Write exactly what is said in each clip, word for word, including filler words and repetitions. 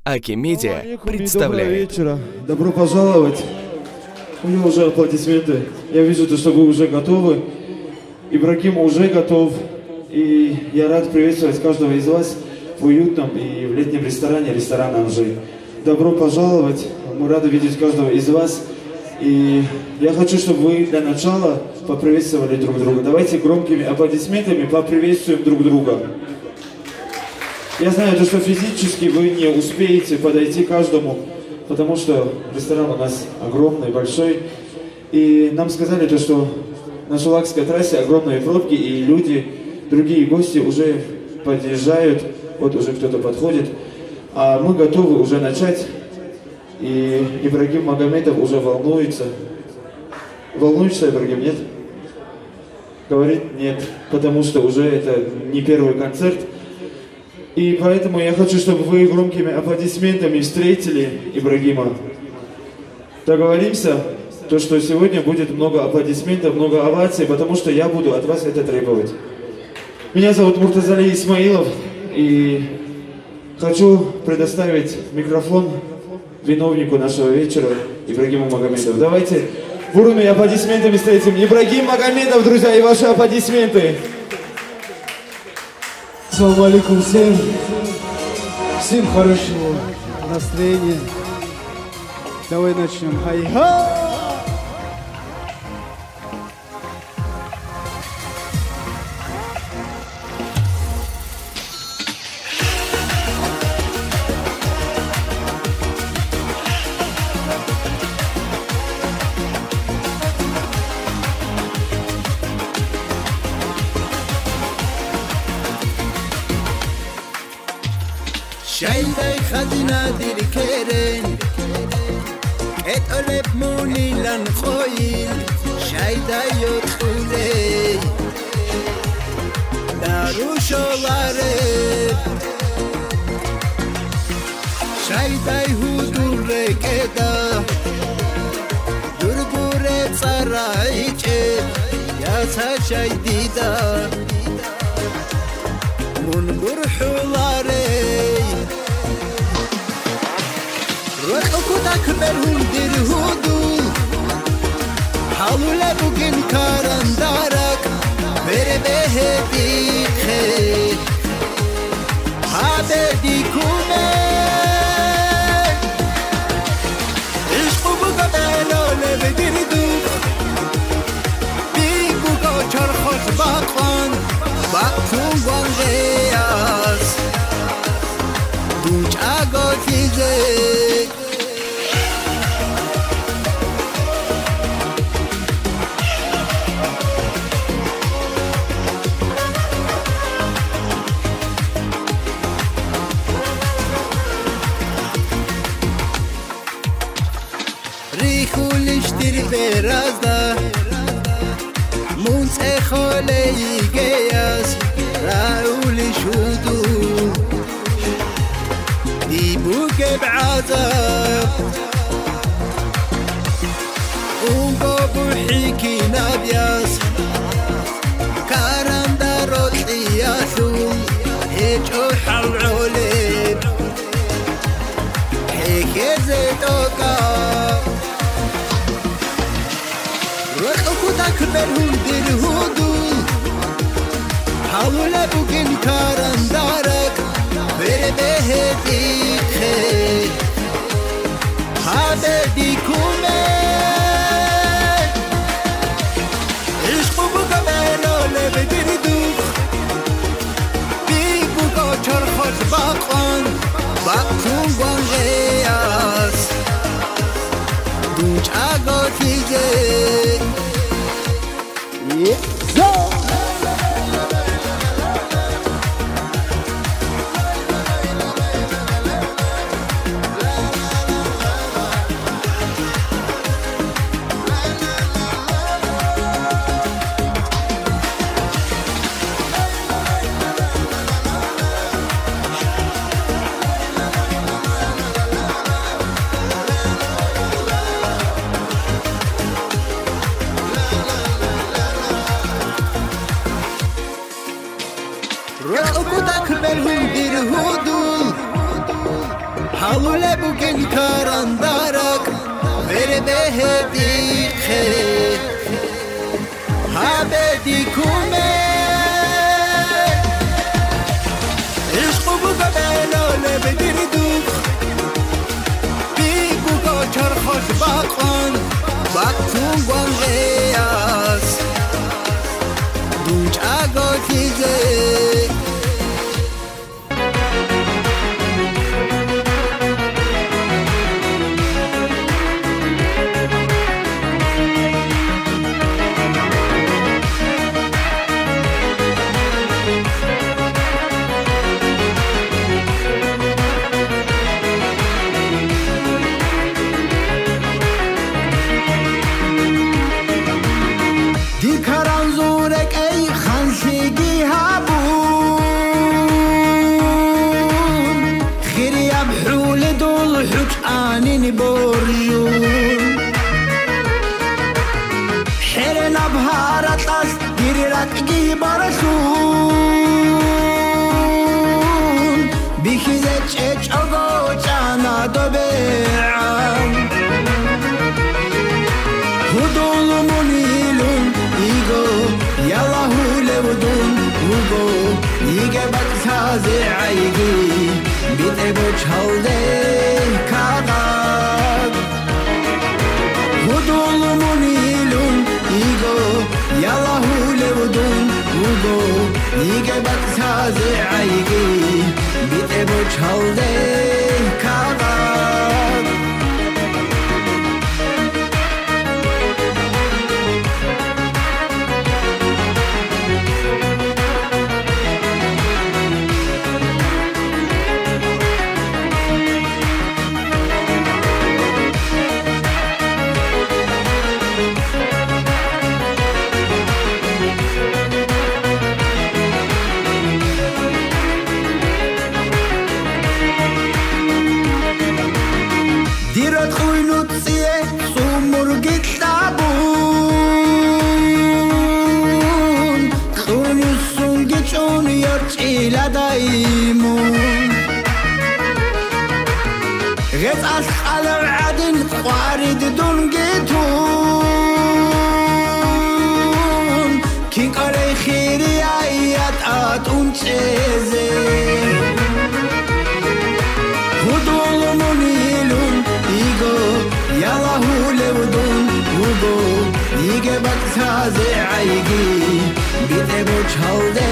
Акимедиа представляет. Доброго вечера. Добро пожаловать. У меня уже аплодисменты. Я вижу, то, что вы уже готовы. Ибрагим уже готов. И я рад приветствовать каждого из вас в уютном и в летнем ресторане, ресторан Анжи. Добро пожаловать. Мы рады видеть каждого из вас. И я хочу, чтобы вы для начала поприветствовали друг друга. Давайте громкими аплодисментами поприветствуем друг друга. Я знаю, что физически вы не успеете подойти к каждому, потому что ресторан у нас огромный, большой. И нам сказали, то, что на Шулакской трассе огромные пробки, и люди, другие гости уже подъезжают, вот уже кто-то подходит. А мы готовы уже начать. И Ибрагим Магомедов уже волнуется. Волнуешься, Ибрагим, нет? Говорит, нет, потому что уже это не первый концерт. И поэтому я хочу, чтобы вы громкими аплодисментами встретили Ибрагима. Договоримся, то, что сегодня будет много аплодисментов, много оваций, потому что я буду от вас это требовать. Меня зовут Муртазали Исмаилов, и хочу предоставить микрофон виновнику нашего вечера, Ибрагиму Магомедову. Давайте бурными аплодисментами встретим Ибрагим Магомедов, друзья, и ваши аплодисменты. Ассаламу алейкум всем. Всем хорошего настроения. Давай начнем. Хай-ха! Shayday khazina dir keren et oleb munilan khoil Shayday yotley darusholare Shayday hudure keda durgure tsaraiche yasa shaydida mungur hulare رخوتك برهم در هدو حاول بگن کارن دارک بره به دیخه حاده دیکونه عشق بگا بلاله بدیر دو بی بگا چرخش باقان باقتون وان غیاز دوچ آگا تیزه Berazda Munz echole igeyas Rauli shudu Dibuke b'azab Ungo buhiki nabyas Karam darot iyasu Hejo hal'olib Hekeze toka رخوتك برهم در هدو حاول بگن کارن دارک بره به دیخه حاده دیکومه عشق بگا بلاله بدیر دوخ بی بگا چرخش باقان باقتون وان غیاز دوچ آگا تیزه حاول بوكن كاران دارك غير بهدي خير هابدي كومي عشق بوكا بلو لبدير دوخ بي بوكا چرخش باقان باقتون گوان غیاس دوچ آگا تیزه برجون حرنا بهارت از گیررتگی برسون بیخیزه چچ آگو چانا دو بیعم خودون منیلون ایگو یلا هوله ودون وگو ایگه بکسازی عیگی بیده بچالده کاغاد خودون منیلون ایگو یلا هوله ودون وگو ایگه بکسازی عیگی بیده بچالده کاغاد غيت أسأل عدن وارد دونجتون كين قري خيري آيات آتون تشيزي خدول منيلون إيغو يلا هولي ودون وغو إيغي بكتازي عيغي بيتي بوچالدي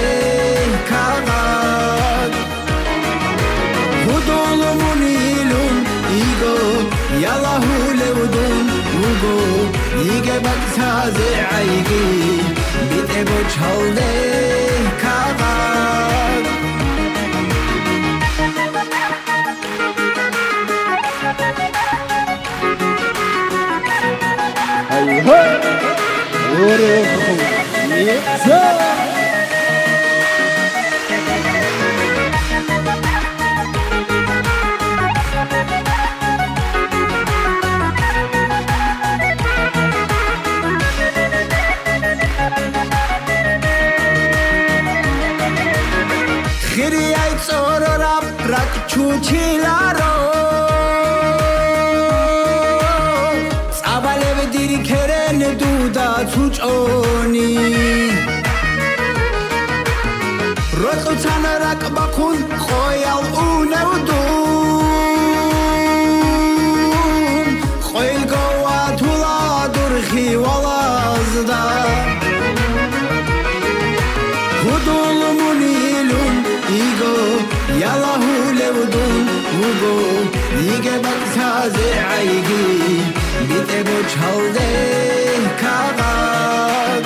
كاغاد خدول منيلون ایگو یلا هوله ودون وگو ایگه بکسازی عیگی بیده بچالده کاغاد ایها اوره خو یزا چوچیلارو صاباله به دیری کرن دودا چوچونی رتو تنرک بکن خویل اونه و دون خویل گوا تولا درخی والازدا خودول منیلون ایگو یلا هوله ودون وگو دیگه بکسازی عیگی بیده بچالده کاغاد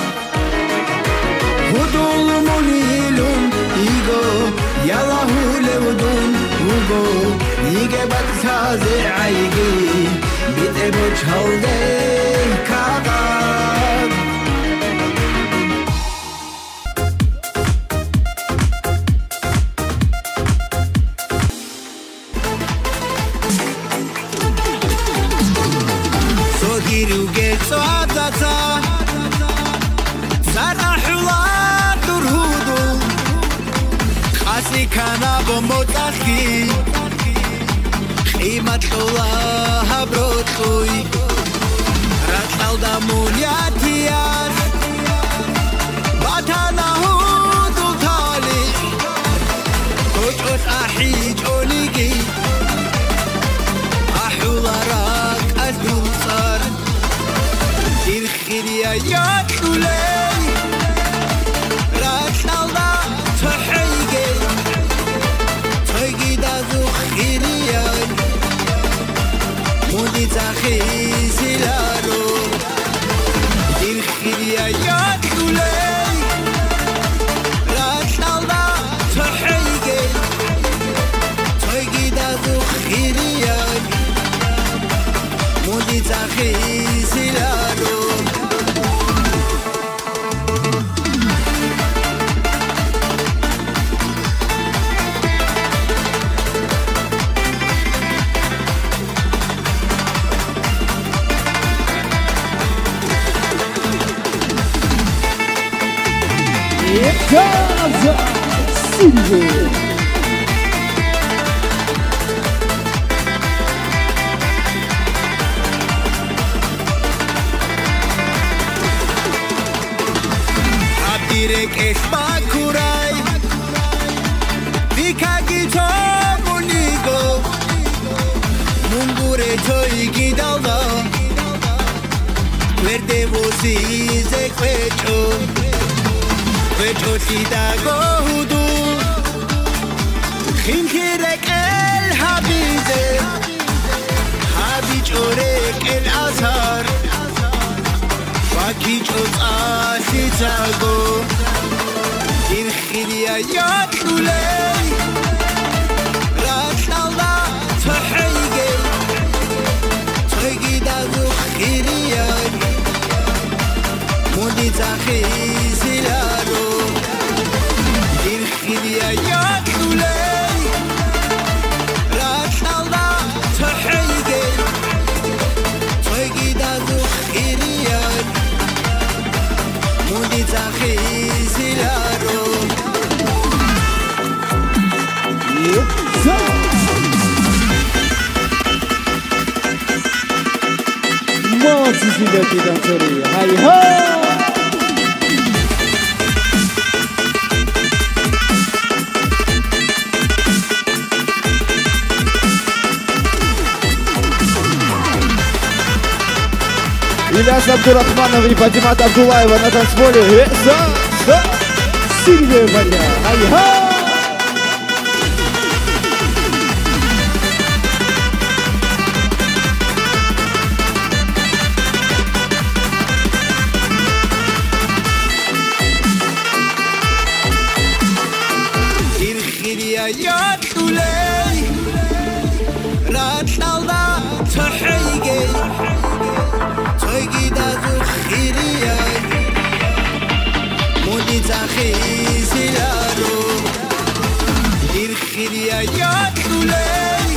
خودول منیلون ایگو یلا هوله ودون وگو دیگه بکسازی عیگی بیده بچالده کاغاد Giruge tsadata Zara hula durhudu Khasi kana bombo takhi იმატყოლა აბროწუი რაწყალდა მუნიათიარ ბათანაჰუ დუთალი კოჭოს აჰი ჭონიგი აჰულარაკ აზდულწარ ირხირია იატულეი რაწყალდა თჰიგი თჰიგი დაზუხირია მუდიცახი ზილარო ირხირია იატულეი რაწყალდა თჰიგი თჰიგი დაზუხირია მუდიცახი ზილარო Gaza Silver Direk esmakurai Vikagito munigo Mungure toy gidalda Verde vosi zekvecho Vecho sida gohudu Khinkirek el habize Habichorek el azhar Vakichos asitago Irkhirya yatuley Ratalda thyge Thygi dazukhirya Mudizakhi zilaro Irkhirya yatuley Ratalda thyge Thygi dazukhirya Mudizakhi zilaro Mozi Silveti danceria Hai ho Ильяс Абдурахманов и Патимат Абдулаева на танцполе. Сильвия Ваня Hai ho Yatuley Ratalda thyge Thygi dazukhirya Mudizakhi zilaro Irkhirya yatuley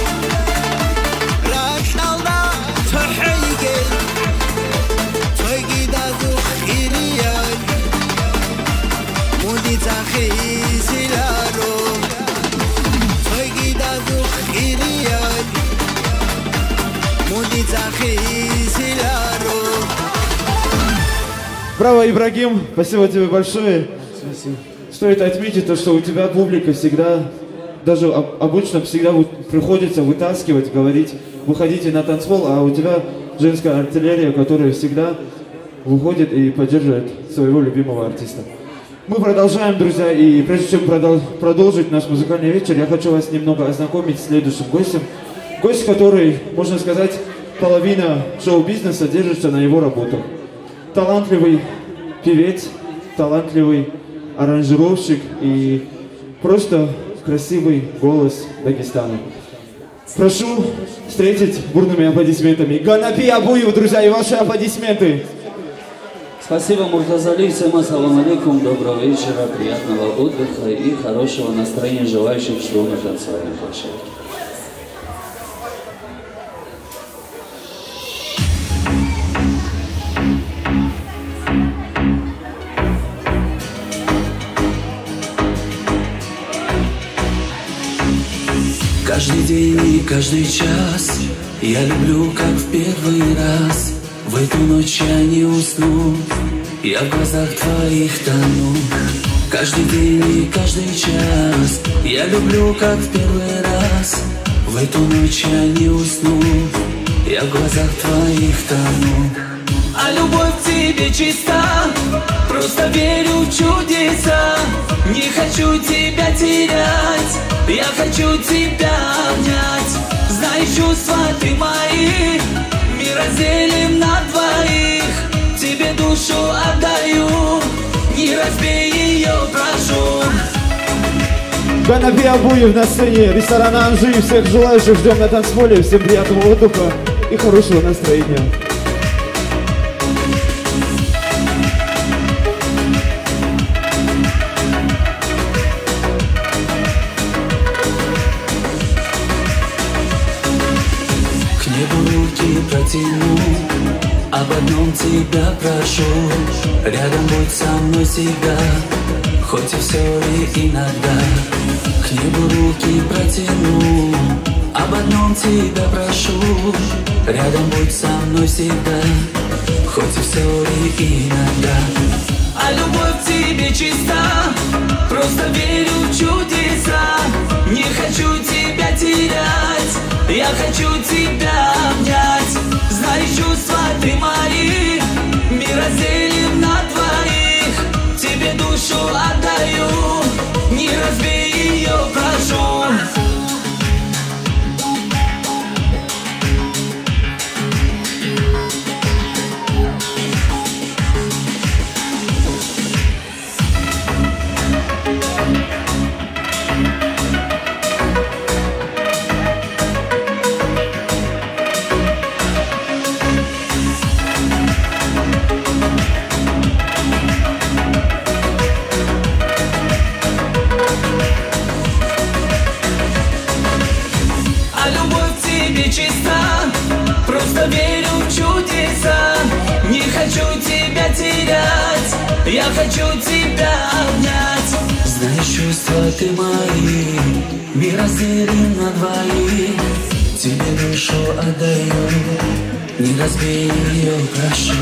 Ratalda thyge Thygi dazukhirya Mudizakhi zilaro Браво, Ибрагим, спасибо тебе большое. Спасибо. Стоит отметить то, что у тебя публика всегда, даже обычно всегда приходится вытаскивать, говорить, выходите на танцпол, а у тебя женская артиллерия, которая всегда выходит и поддерживает своего любимого артиста. Мы продолжаем, друзья, и прежде чем продолжить наш музыкальный вечер, я хочу вас немного ознакомить с следующим гостем. Гость, который, можно сказать, половина шоу-бизнеса держится на его работах. Талантливый певец, талантливый аранжировщик и просто красивый голос Дагестана. Прошу встретить бурными аплодисментами Ганаби Абуев, друзья, и ваши аплодисменты. Спасибо, Муртазали. Всем ассаламу алейкум, доброго вечера, приятного отдыха и хорошего настроения желающих, что на танцевальной площадке. Каждый день и каждый час я люблю, как в первый раз. В эту ночь я не усну, я в глазах твоих тону. Каждый день и каждый час я люблю, как в первый раз. В эту ночь я не усну, я в глазах твоих тону. А любовь к тебе чиста, просто верю в чудеса. Не хочу тебя терять, я хочу тебя обнять. Знай, чувства ты мои, мир разделим на двоих. Тебе душу отдаю, не разбей ее, прошу. Канапе Абуев на сцене ресторана Анжи. Всех желающих ждем на танцполе. Всем приятного отдыха и хорошего настроения. К небу руки протяну, об одном тебя прошу. Рядом будь со мной всегда, хоть и все и иногда. К небу руки протяну, об одном тебя прошу. Рядом будь со мной всегда, хоть и все и иногда. А любовь к тебе чиста, просто верю в чудеса. Не хочу тебя терять, я хочу тебя обнять. Знай, чувства ты мои, мир разделим на двоих. Тебе душу отдаю, не разбей ее, прошу. Чиста, просто верю в чудеса. Не хочу тебя терять, я хочу тебя обнять. Знаешь, чувства ты мои, мир разделим на двоих. Тебе душу отдаю, не разбей ее, прошу.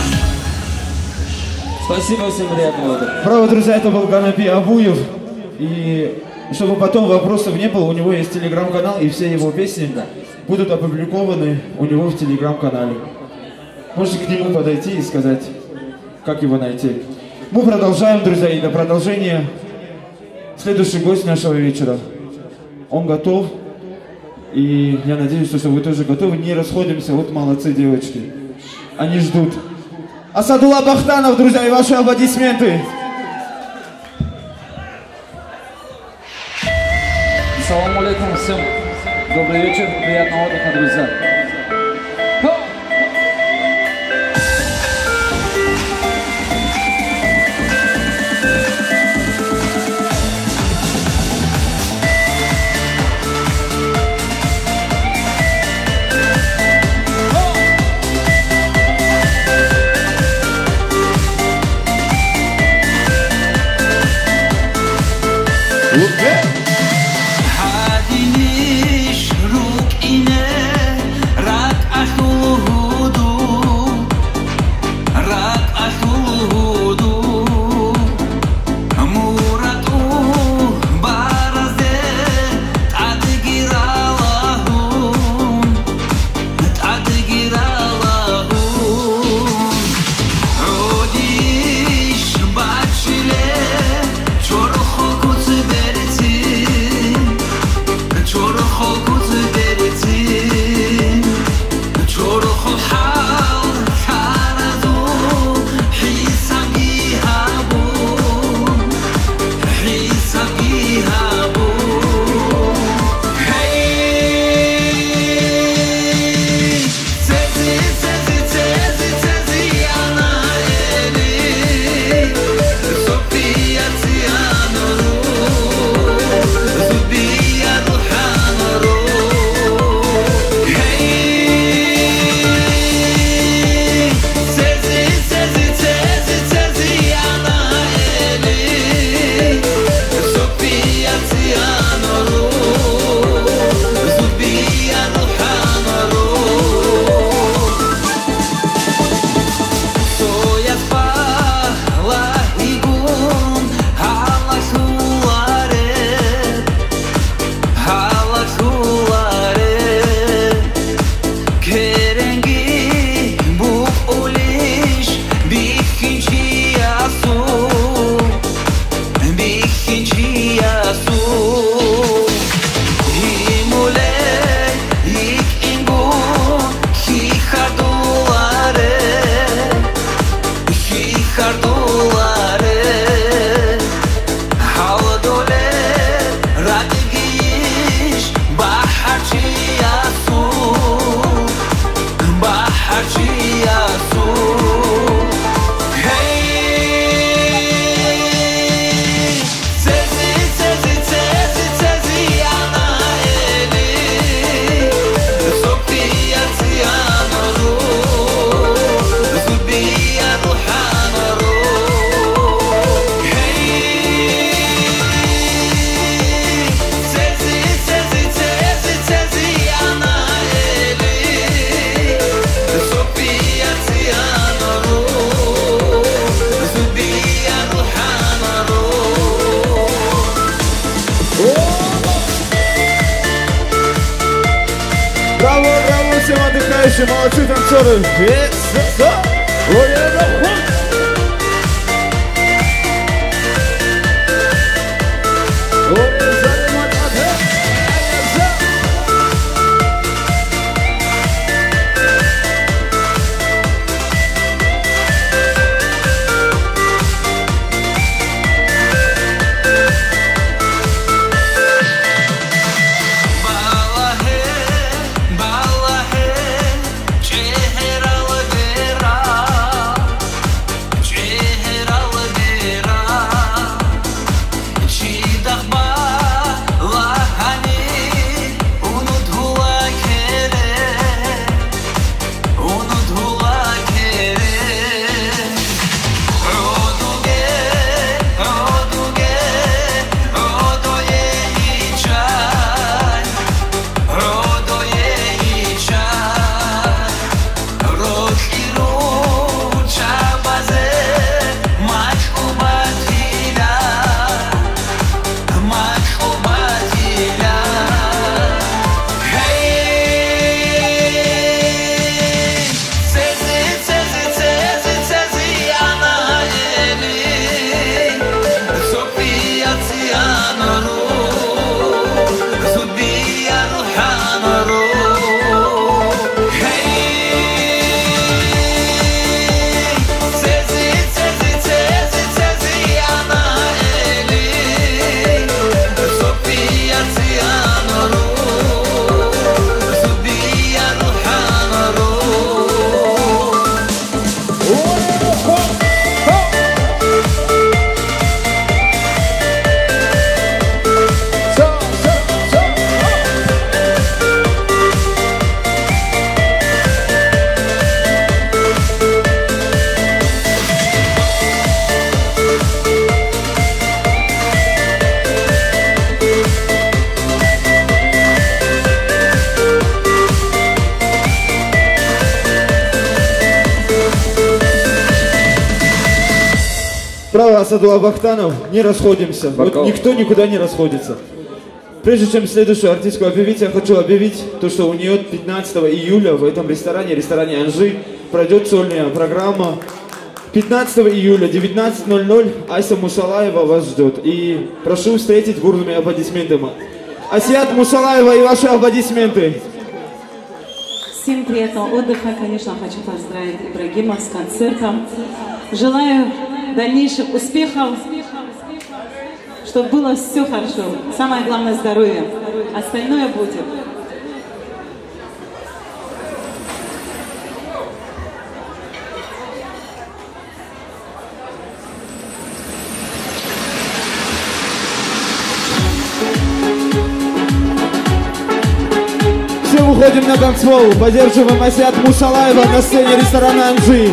Спасибо, всем приятного отдыха. Браво, друзья, это был Канапе Абуев. И чтобы потом вопросов не было, у него есть телеграм-канал, и все его песни будут опубликованы у него в телеграм-канале. Можете к нему подойти и сказать, как его найти. Мы продолжаем, друзья, и до продолжения следующий гость нашего вечера. Он готов, и я надеюсь, что вы тоже готовы. Не расходимся, вот молодцы девочки. Они ждут. Асадулла Бахтанов, друзья, и ваши аплодисменты. Салам алейкум всем. Добрый вечер, приятного отдыха, друзья. Браво, браво всем отдыхающим, молодцы танцоры. Право, Асадулла Бахтанов, не расходимся. Вот никто никуда не расходится. Прежде чем следующую артистку объявить, я хочу объявить то, что у нее пятнадцатого июля в этом ресторане, ресторане Анжи, пройдет сольная программа. пятнадцатого июля, девятнадцать ноль ноль, Ася Мусалаева вас ждет. И прошу встретить бурными аплодисментами. Асият Мусалаева и ваши аплодисменты. Всем приятного отдыха. Конечно, хочу поздравить Ибрагима с концертом. Желаю дальнейших успехов, чтобы было все хорошо. Самое главное — здоровье. Остальное будет. Все уходим на танцпол. Поддерживаем Асият Мусалаева на сцене ресторана Анжи.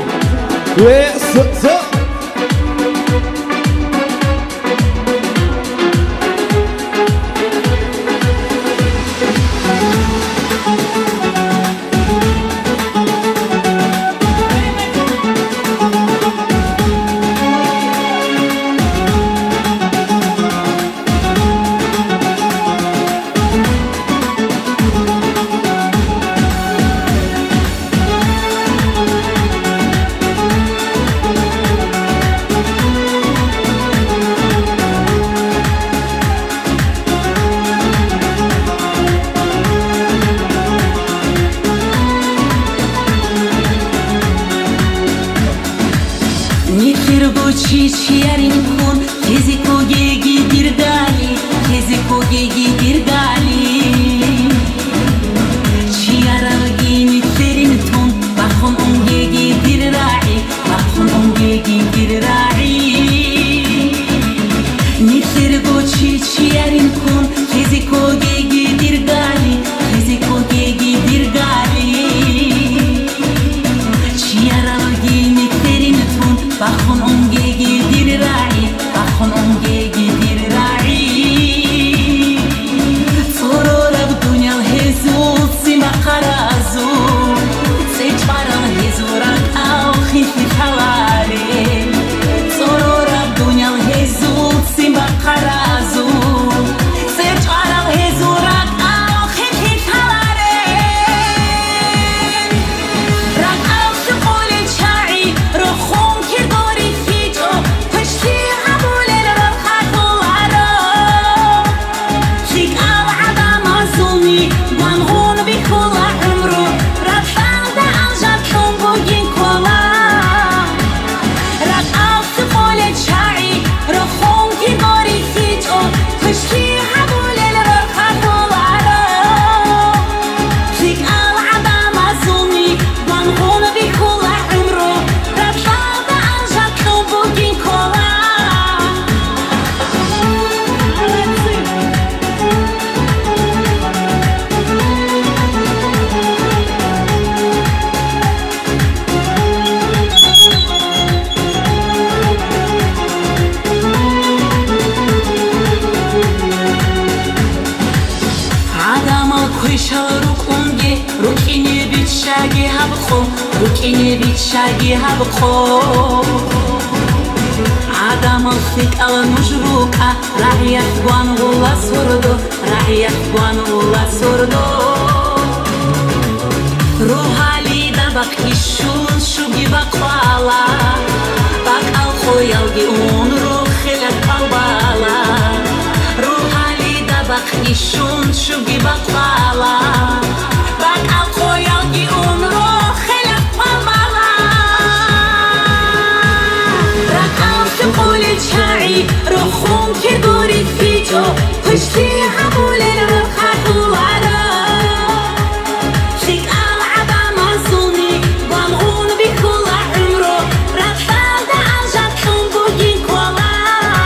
شاقي هبخو ركيني بيت شاقي هبخو عدم الخيك على نجروكا راح يخوان ولا سردو راح يخوان ولا سردو روحا لي دبق يشون شوقي بقوالا بق الخويا الجيون روحي لك البالا روحا لي دبق يشون شوقي بقوالا بق الخويا الجيون روحي لك البالا رقم قولي شاعي روحهم كدوري فيجو پشتی همون الرخات الورا شيك العدم عزوني بانغون بكل عمره رفال دا عجبكم بوجين كولا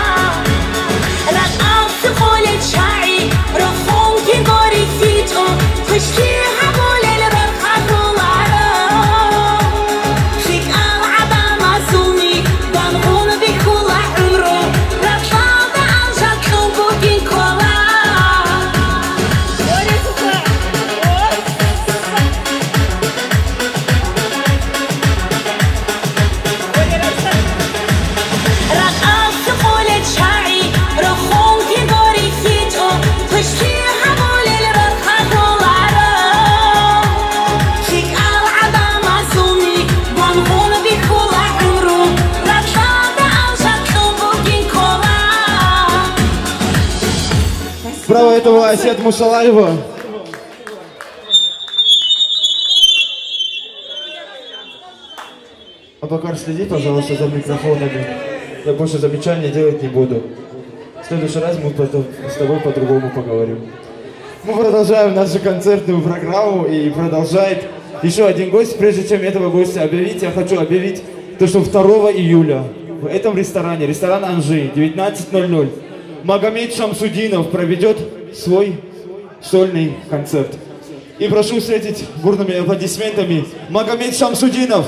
رقم تقولي شاعي روحهم كدوري فيجو پشتی همون الرخات الورا شيك العدم عزوني بانغون بكل عمره رفال دا عجبكم بوجين كولا رقم تقولي شاعي روحهم كدوري فيجو پشتی همون الرخات الورا شيك العدم عزوني بانغون بكل عمره رفال دا عجبكم بوجين كولا Справа этого Асет Мусалаева. А пока следи, пожалуйста, за микрофонами. Я больше замечаний делать не буду. В следующий раз мы потом с тобой по-другому поговорим. Мы продолжаем нашу концертную программу и продолжает еще один гость. Прежде чем этого гостя объявить, я хочу объявить то, что второго июля в этом ресторане, ресторан Анжи, девятнадцать ноль ноль, Магомед Шамсудинов проведет свой сольный концерт. И прошу встретить бурными аплодисментами Магомед Шамсудинов.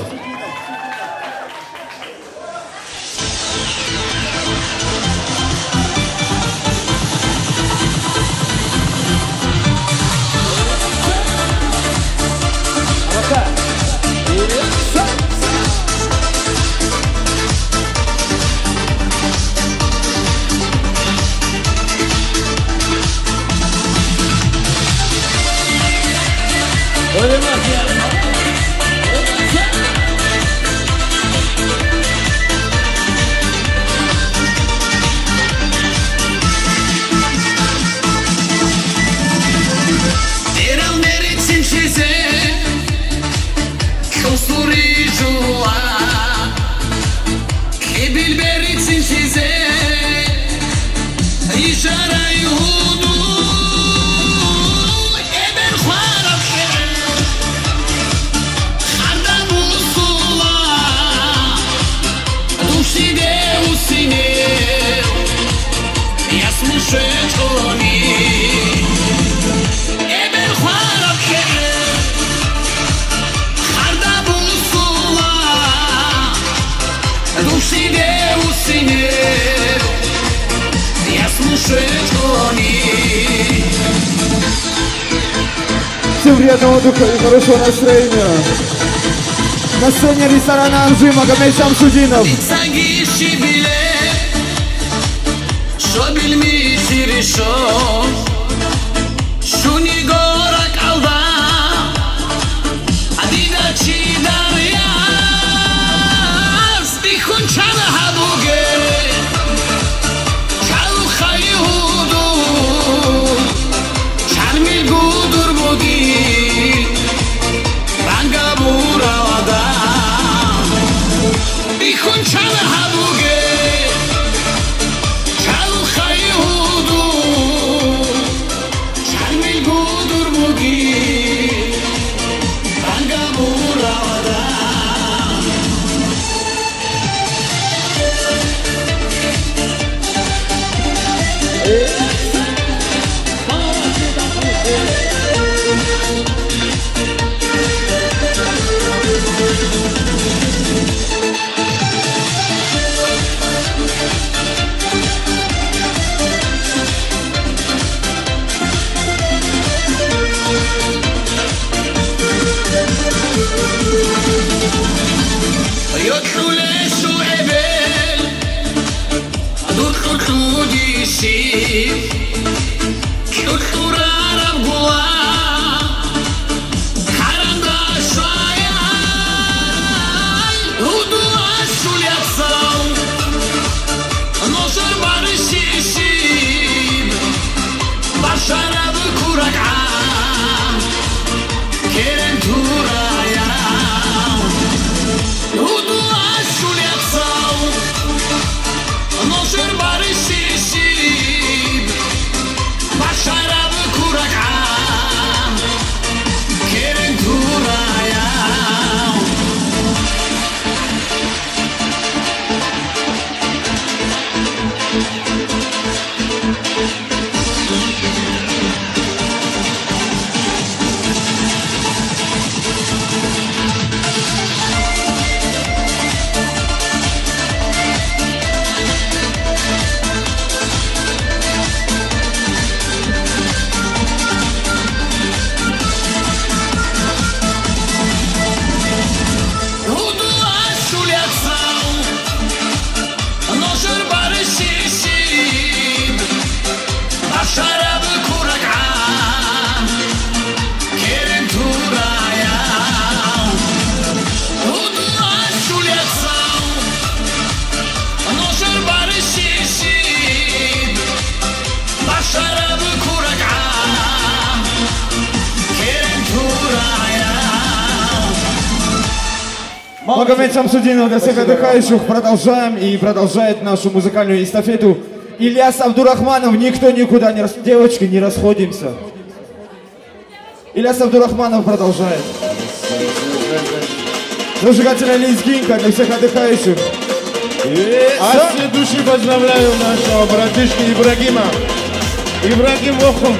Всем приятного духа и хорошего настроения. На сцене ресторана Анжи Магомед Шамсудинов. Charmil gudur bugi Магомед Шамсудинов для всех отдыхающих. Продолжаем и продолжает нашу музыкальную эстафету Ильяс Абдурахманов. Никто никуда не рас... Девочки, не расходимся. Ильяс Абдурахманов продолжает. Зажигательная лезгинка для всех отдыхающих. А все души поздравляю нашего братишки Ибрагима. Ибрагим Вохун.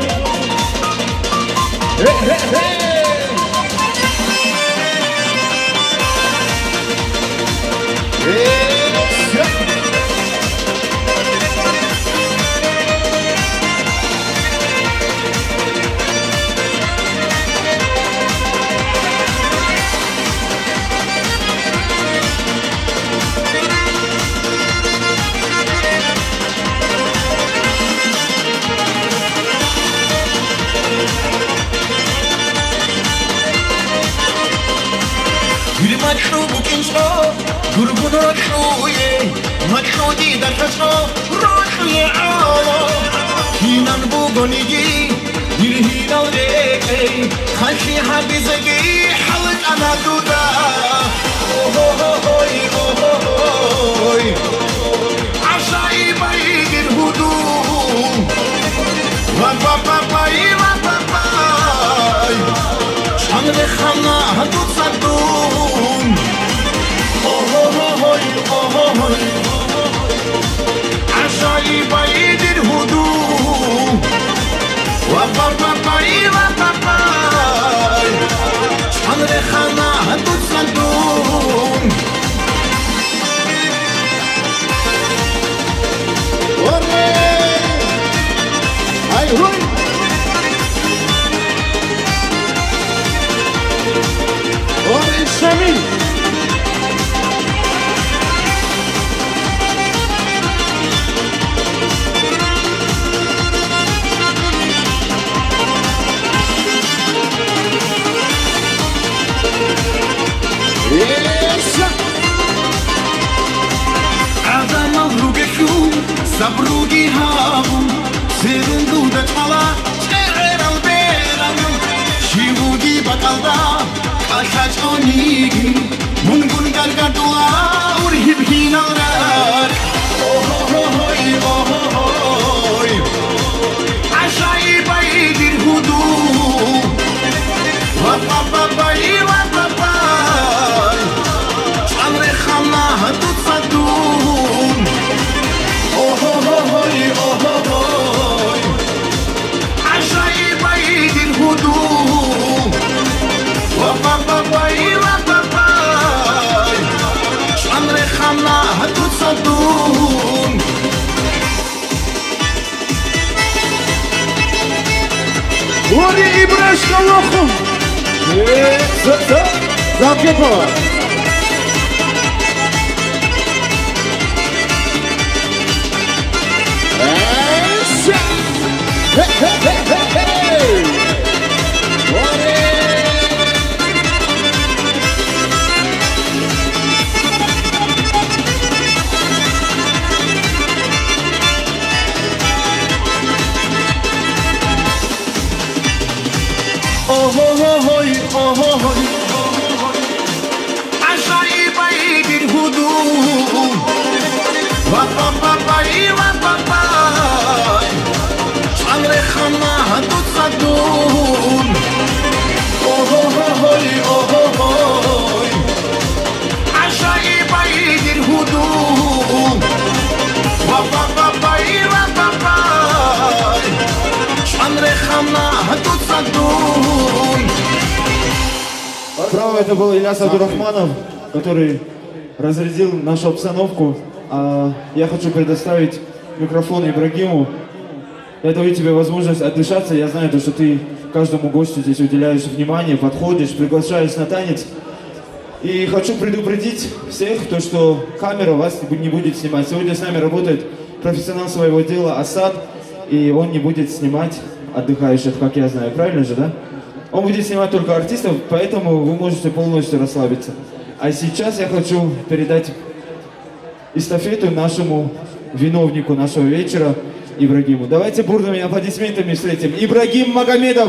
Справа это был Ильяс Абдурахманов, который разрядил нашу обстановку. А я хочу предоставить микрофон Ибрагиму. Я даю тебе возможность отдышаться. Я знаю, что ты каждому гостю здесь уделяешь внимание, подходишь, приглашаешь на танец. И хочу предупредить всех, то, что камера вас не будет снимать. Сегодня с нами работает профессионал своего дела Асад, и он не будет снимать отдыхающих, как я знаю. Правильно же, да? Он будет снимать только артистов, поэтому вы можете полностью расслабиться. А сейчас я хочу передать эстафету нашему виновнику нашего вечера, Ибрагиму. Давайте бурными аплодисментами встретим Ибрагим Магомедов!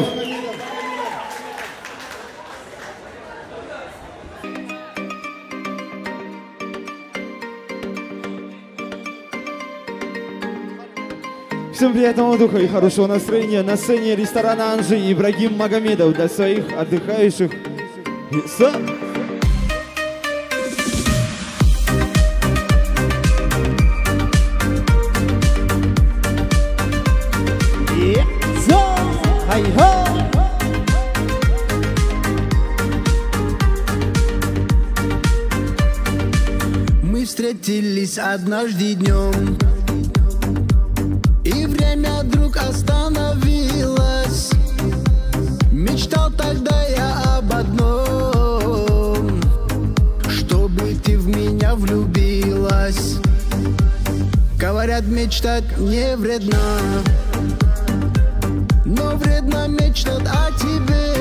Всем приятного духа и хорошего настроения. На сцене ресторана «Анжи» Ибрагим Магомедов для своих отдыхающих. С... Мы встретились однажды днем, и время вдруг остановилось. Мечтал тогда я об одном, чтобы ты в меня влюбилась. Говорят, мечтать не вредно, но вредно мечтать о тебе,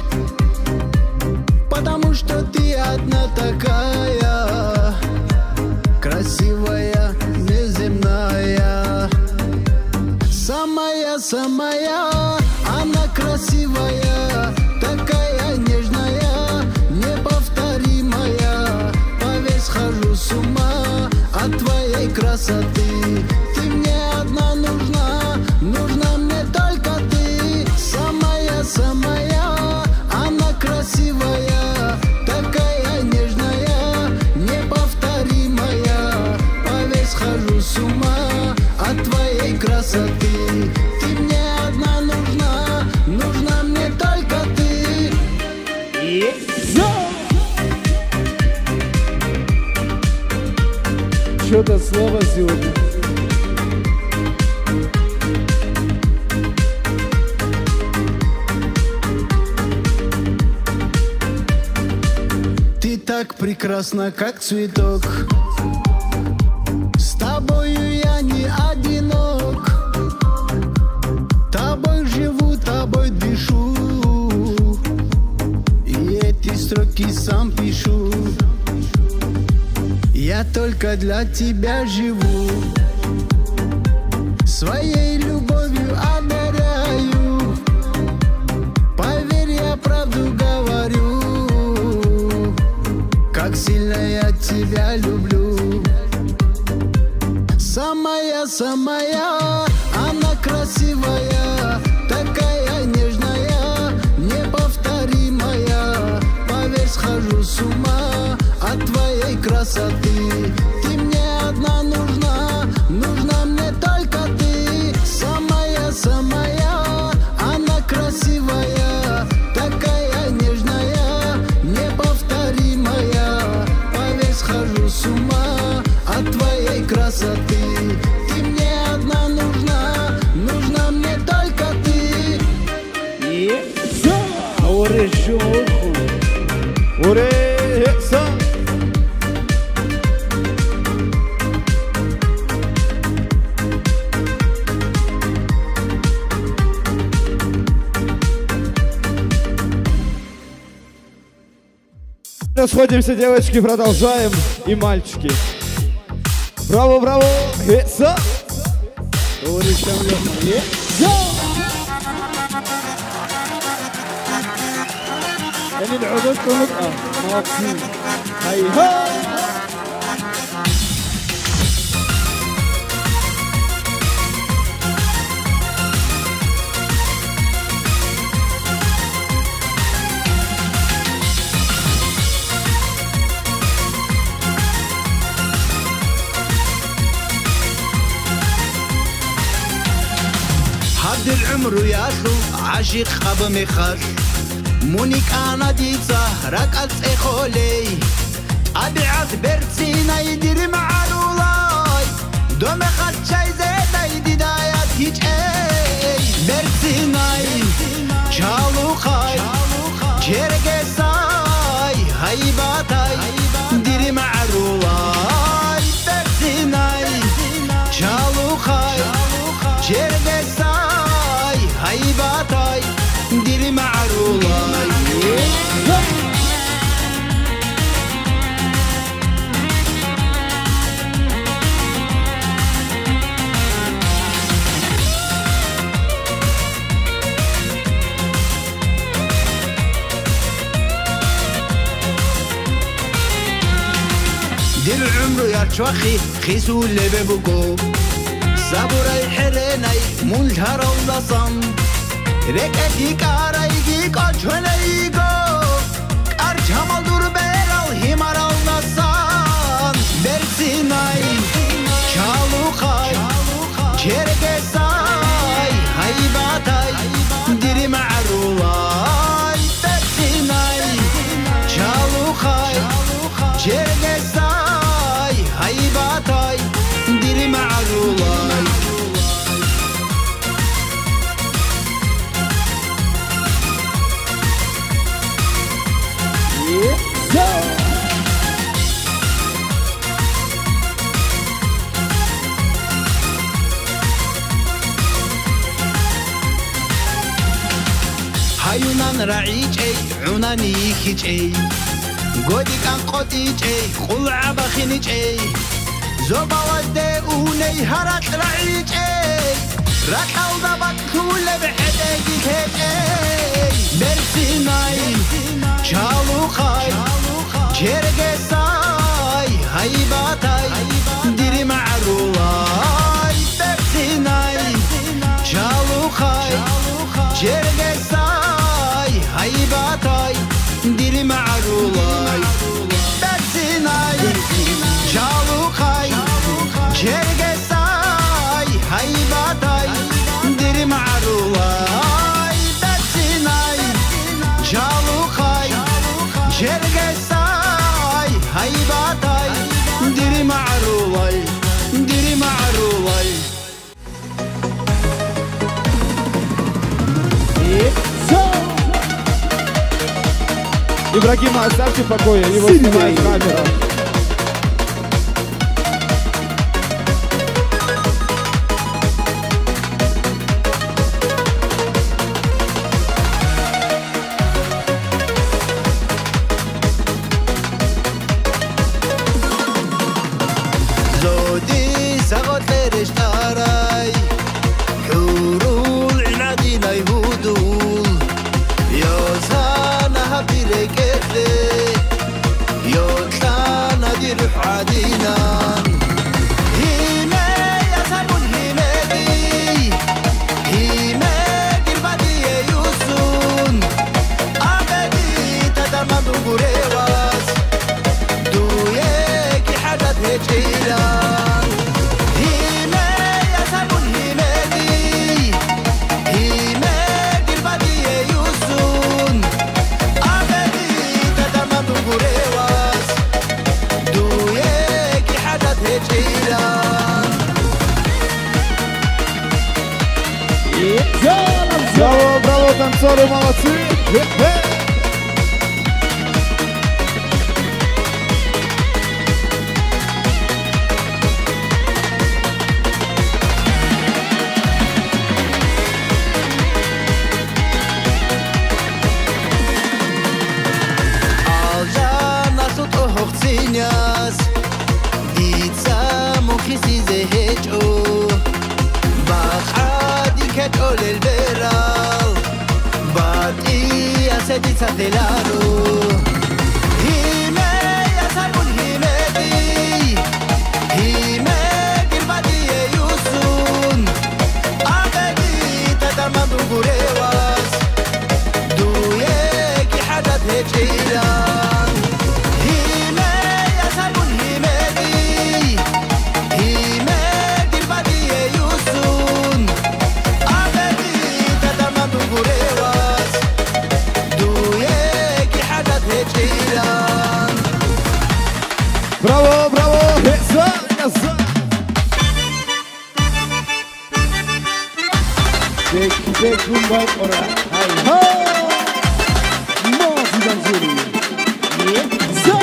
потому что ты одна такая, красивая, неземная. Самая-самая, она красивая, такая нежная, неповторимая. Повесь хожу с ума от твоей красоты. Ты мне одна нужна, нужна мне только ты. Самая-самая, она красивая, такая нежная, неповторимая. Повесь хожу с ума от твоей красоты. Ты мне одна нужна, нужна мне только ты. Что-то слово сегодня. Ты так прекрасна, как цветок. С тобою я не одинок. Тобой живу, тобой дышу, и эти строки сам пишу. Я только для тебя живу, своей любовью одаряю. Поверь, я правду говорю, как сильно я тебя люблю. Самая-самая, она красивая, такая нежная, неповторимая. Поверь, схожу с ума от твоей красоты. Ты мне одна нужна, нужна мне только ты. Самая-самая, она красивая, такая нежная, неповторимая. Поверь, схожу с ума от твоей красоты. Ты мне одна нужна, нужна мне только ты. Расходимся, девочки, продолжаем. И мальчики. Браво, браво. Эса. يعني العدد كلهم اه ناقصين. هيها. حد العمر ياسو عاشق خاب مخر مونيك أنا دي سهرك أتخولي أبيعت برسينا يدير معلولاي دوم خد شاي زيت يدي دايات هيج اي برسيناي شالو خاي جرق ساي هايباتاي دير معلولاي برسيناي شالو خاي جرق ساي هايباتاي دير معلولاي دير عمرو يا شوخي خيسو اللي ببقو صبري حريني ملتهر اللصم ركتي كاريجي كوشوليجو كارج همال دور بيرال همار اللصم برسيناي شالو خاي جرق ساي هايباتاي ديري معرولاي برسيناي شالو خاي جرق ساي هايباتاي ديري معرولاي هايونان رعيجي عناني خيجي قودي كان قوتيجي قل عبخينيجي زوبا وديوني هرات رعيجي ركال دبك كل بحديجي كيجي برسيناي شالو خاي جرق ساي هايباتاي ديري معرولاي برسيناي شالو خاي جرق ساي هايباتاي ديري معرولاي برسيناي شالو خاي جرق ساي هايباتاي ديري معرولاي برسيناي شالو خاي جرق ساي هايباتاي ديري معرولاي ديري معرولاي Ибрагима, оставьте в покое, его снимает камера. زودي سغط لرشتاراي حورول عنادي نايهودول يوزانا هبيركتلي يوتلانا دي روح عدينان هيمي يا سامون هيمي هيمي البادية يوسون أبدي تدمدو قريواز دويكي حاجات هجيلان هيمي يا سامون هيمي هيمي البادية يوسون أبدي تدمدو قريواز دويكي حاجات هجيلان Браво, браво, танцоры, молодцы! Alcan Sedita delaru Hime yasarun himedi Hime dirbadi yusun Abedi tatamandu gurewas Duye ki hadat hejiran Hime yasarun himedi Hime dirbadi yusun Abedi tatamandu gurewas Bravo, bravo, heza, heza. Bek, bek, bumbat, ora. Hay, hay. Mozi danzuri. Heza.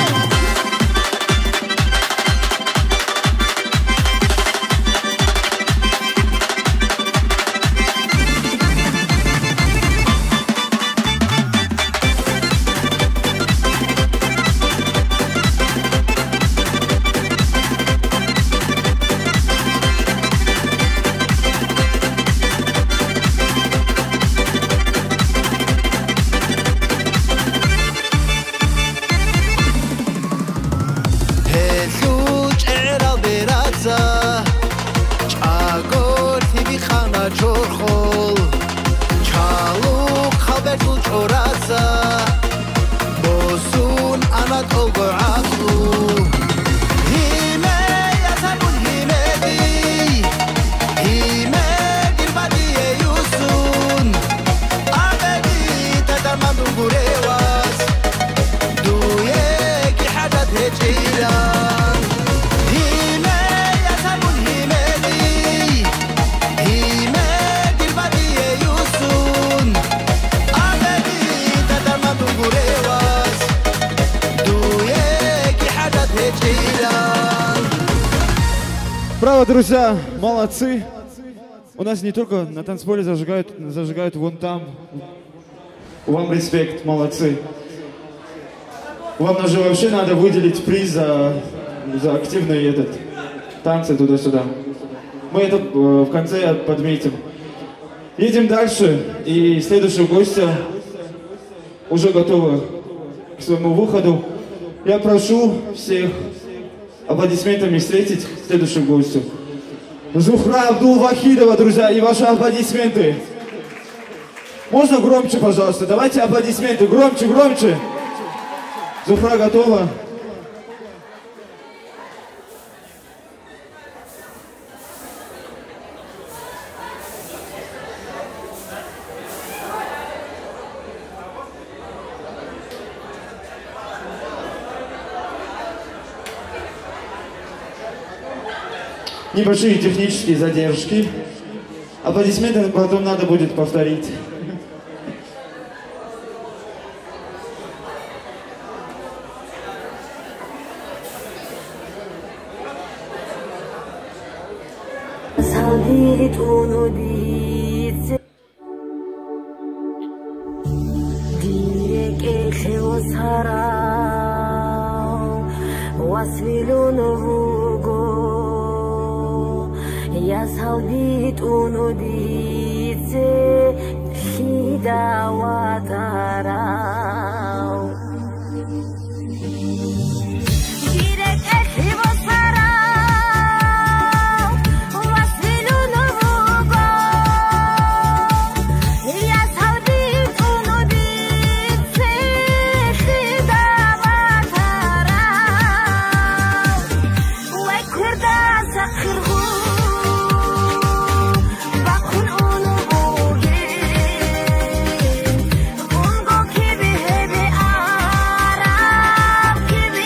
Браво, друзья, молодцы. У нас не только на танцполе зажигают, зажигают вон там. Вам респект, молодцы. Вам даже вообще надо выделить приз за, за активный этот танцы туда-сюда. Мы это в конце подметим. Едем дальше, и следующего гостя уже готовы к своему выходу. Я прошу всех аплодисментами встретить следующего гостя. Зухра Абдул-Вахидова, друзья, и ваши аплодисменты. Можно громче, пожалуйста? Давайте аплодисменты. Громче, громче. Зухра готова. Небольшие технические задержки. Аплодисменты потом надо будет повторить. Я салбит унудице хида ватарау Дирек эхиво сарау Василю новуго Я салбит унудице хида ватарау Векурда сахиргу Give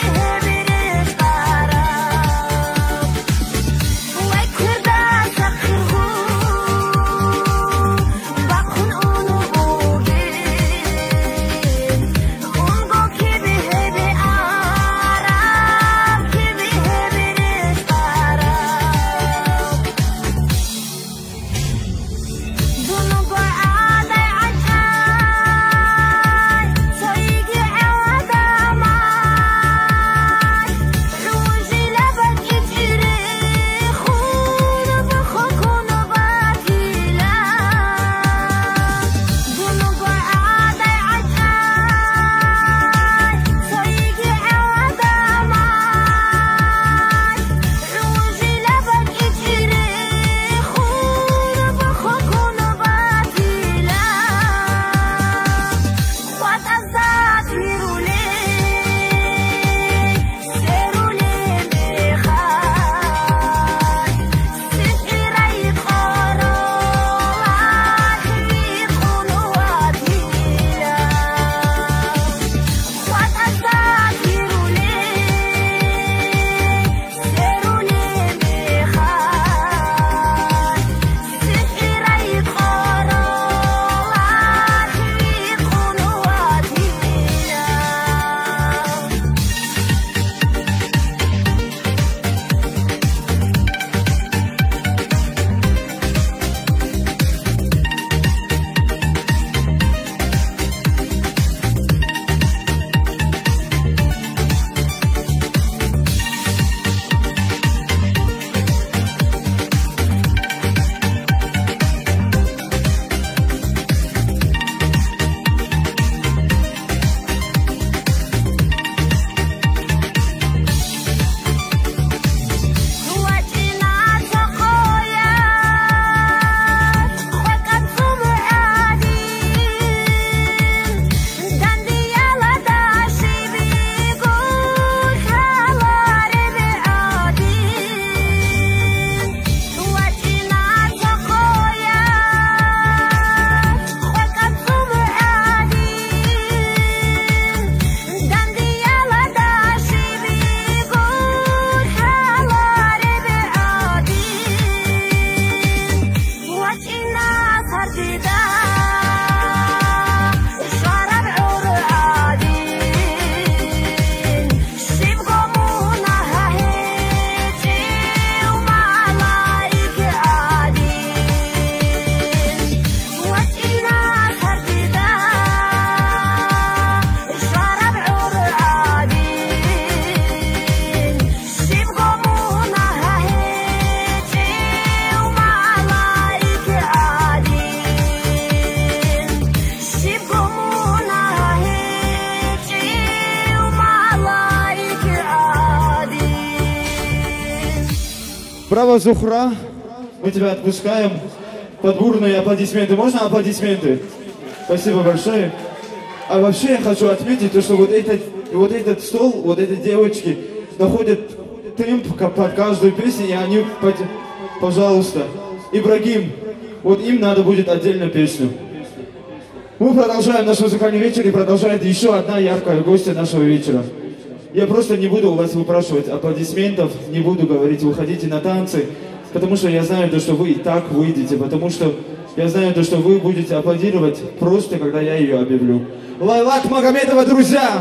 Браво, Зухра. Мы тебя отпускаем под бурные аплодисменты. Можно аплодисменты? Спасибо большое. А вообще я хочу отметить, то, что вот этот, вот этот стол, вот эти девочки находят темп под каждую песню, и они, пожалуйста, Ибрагим, вот им надо будет отдельную песню. Мы продолжаем наш музыкальный вечер, и продолжает еще одна яркая гостья нашего вечера. Я просто не буду у вас выпрашивать аплодисментов, не буду говорить, выходите на танцы, потому что я знаю, то, что вы и так выйдете, потому что я знаю, то, что вы будете аплодировать просто, когда я ее объявлю. Лайлат Магомедова, друзья!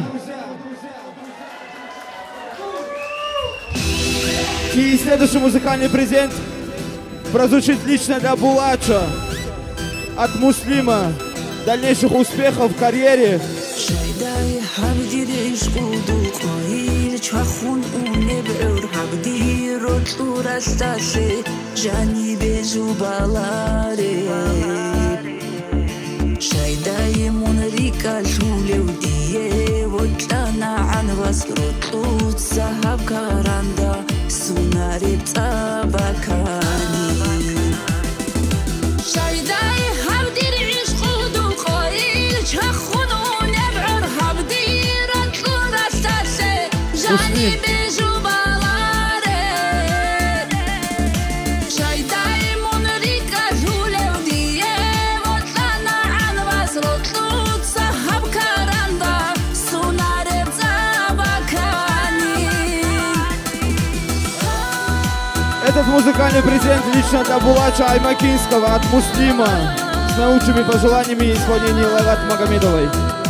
И следующий музыкальный презент прозвучит лично для Булача от Муслима. Дальнейших успехов в карьере. Этот музыкальный презент лично для Булача Аймакинского от Муслима с наилучшими пожеланиями исполнения Лайлат Магомедовой.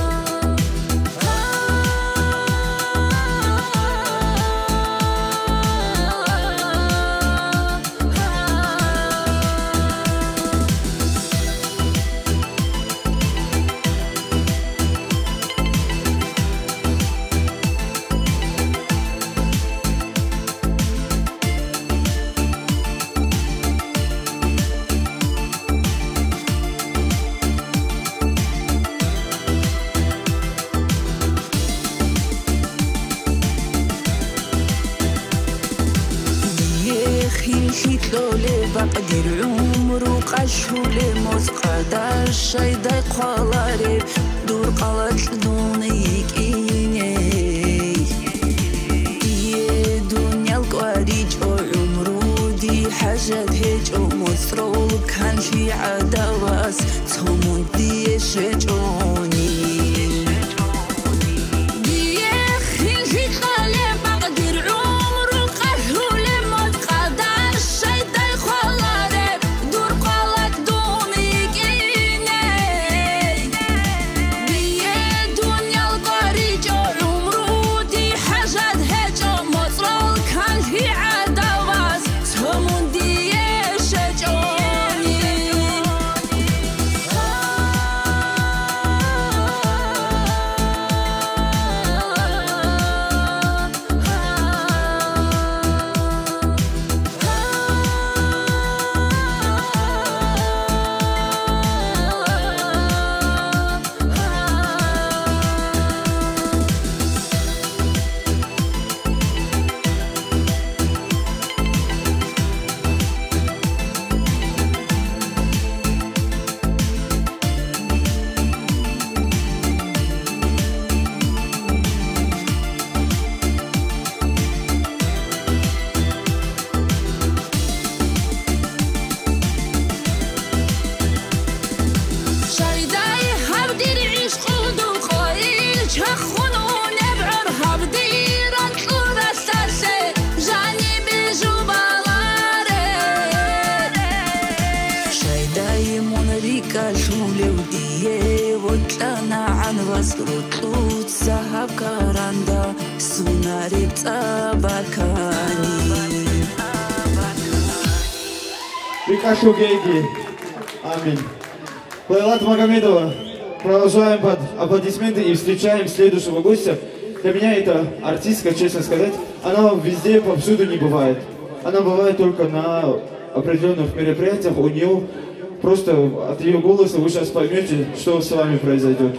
Пикашу Гейги. Аминь. Лайлат Магомедова. Продолжаем под аплодисменты и встречаем следующего гостя. Для меня это артистка, честно сказать. Она везде, повсюду не бывает. Она бывает только на определенных мероприятиях. У нее просто от ее голоса вы сейчас поймете, что с вами произойдет.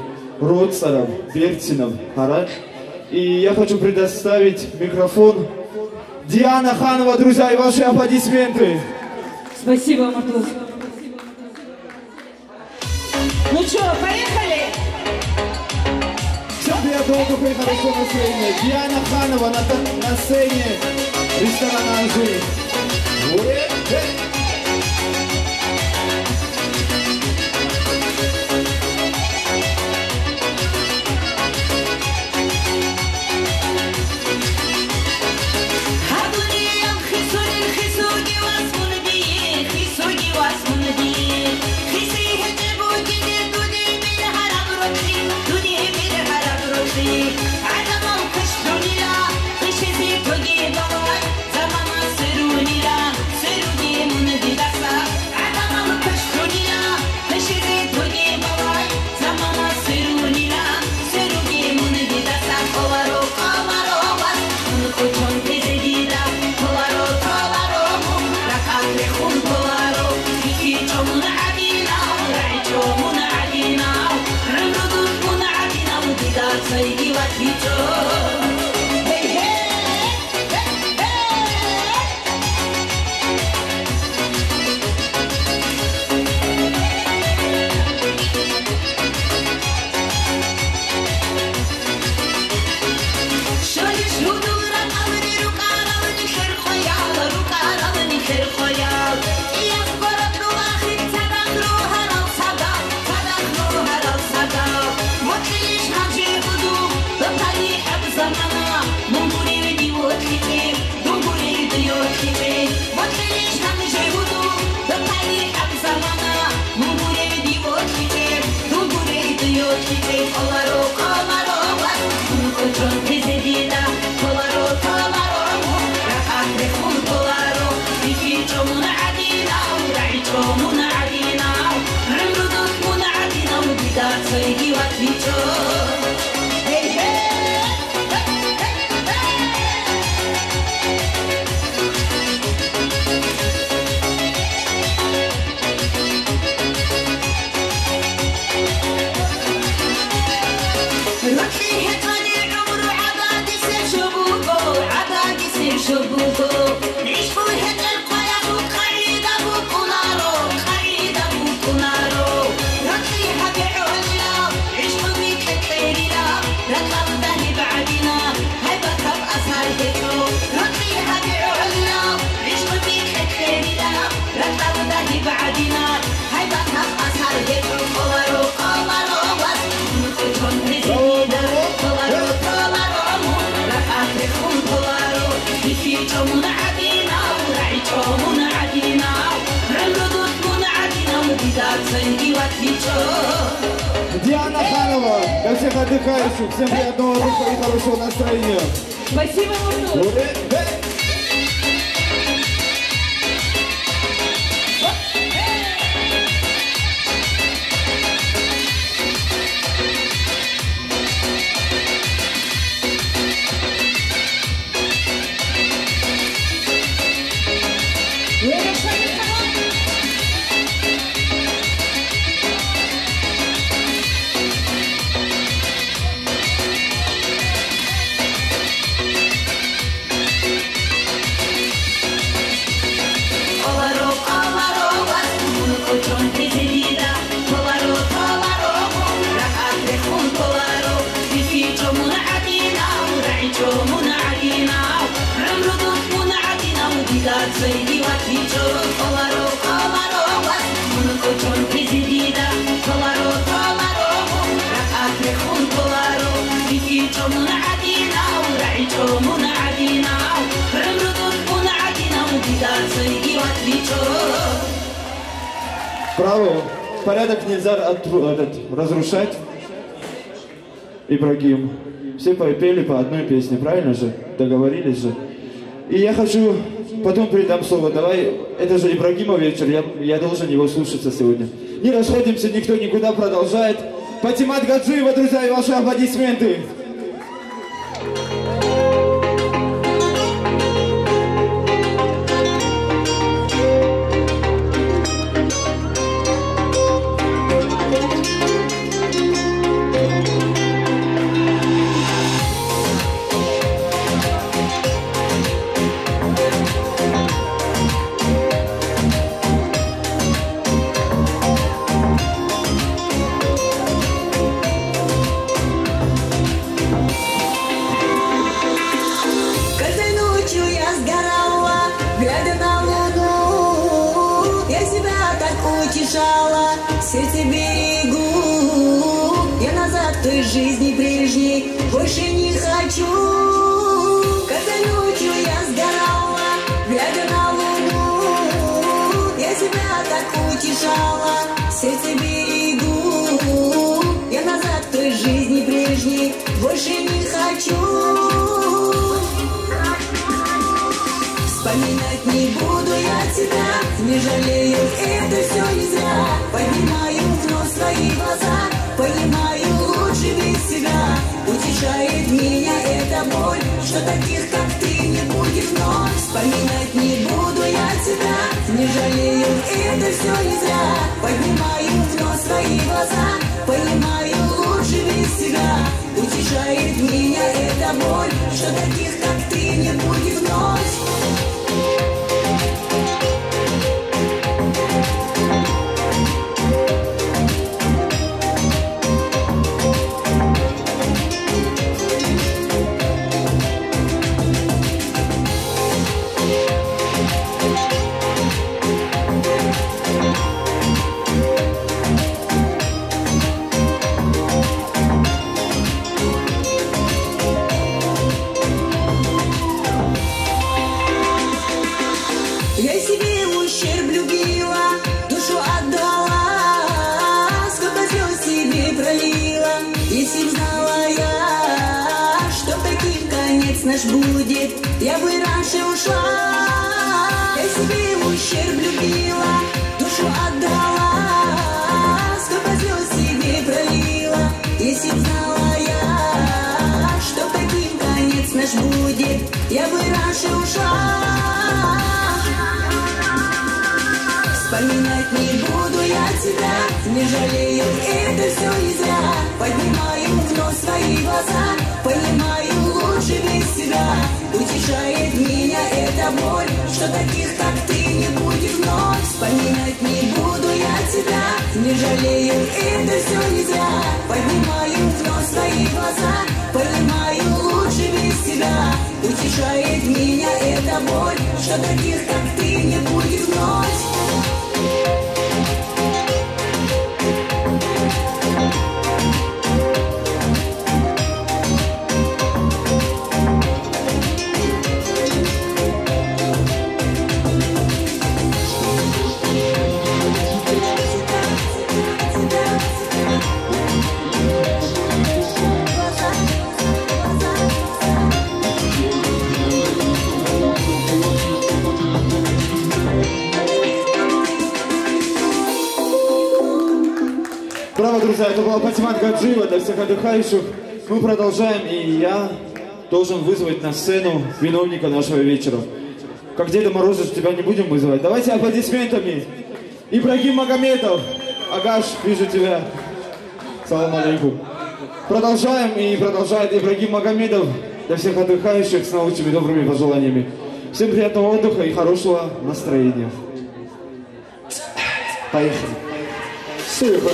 Родсаров, Берцинов, Харат. И я хочу предоставить микрофон Диана Ханова, друзья, и ваши аплодисменты. Спасибо, Матуз. Ну что, поехали? Всем приятного духа и хорошего настроения. Диана Ханова на, на сцене ресторана «Анжи». Диана Ханова, для всех отдыхающих, всем приятного духа и хорошего настроения. Спасибо, Матуз. Браво! Порядок нельзя от, этот, разрушать. Ибрагим. Все пели по одной песне, правильно же? Договорились же. И я хочу, потом передам слово. Давай, это же Ибрагимов вечер, я, я должен его слушаться сегодня. Не расходимся, никто никуда, продолжает. Патимат Гаджиева, друзья, и ваши аплодисменты. утешала, сердце берегу. Я назад в той жизни прежней больше не хочу. Когда ночью я сгорала, глядя на луну, я себя так утешала, сердце берегу. Я назад в той жизни прежней больше не хочу. Вспоминать не буду я тебя, не жалею, это все не зря. Поднимаю вновь свои глаза, понимаю лучше без себя. Утешает меня эта боль, что таких, как ты, не будет вновь. Вспоминать не буду я тебя, не жалею, это все не зря. Поднимаю вновь свои глаза, понимаю лучше без себя. Утешает меня эта боль, что таких, как ты, не будет вновь. Наш будет, я бы раньше ушла. Я себе в ущерб любила, душу отдала, сколько слез себе пролила. Если б знала я, что таким конец наш будет, я бы раньше ушла. Вспоминать не буду я тебя, не жалею, это все не зря. Поднимаю вновь свои глаза, понимаю лучше без себя. Утешает меня эта боль, что таких, как ты, не будет вновь. Вспоминать не буду я тебя, не жалею, это все не зря. Поднимаю вновь свои глаза, понимаю лучше без себя. Утешает меня эта боль, что таких, как ты, не будет вновь. Браво, друзья, это была Патимат Гаджиева для всех отдыхающих. Мы продолжаем, и я должен вызвать на сцену виновника нашего вечера. Как Деда Мороза тебя не будем вызывать. Давайте аплодисментами. Ибрагим Магомедов. Агаш, вижу тебя. Салам алейкум. Продолжаем, и продолжает Ибрагим Магомедов для всех отдыхающих с научными добрыми пожеланиями. Всем приятного отдыха и хорошего настроения. Поехали. Супер.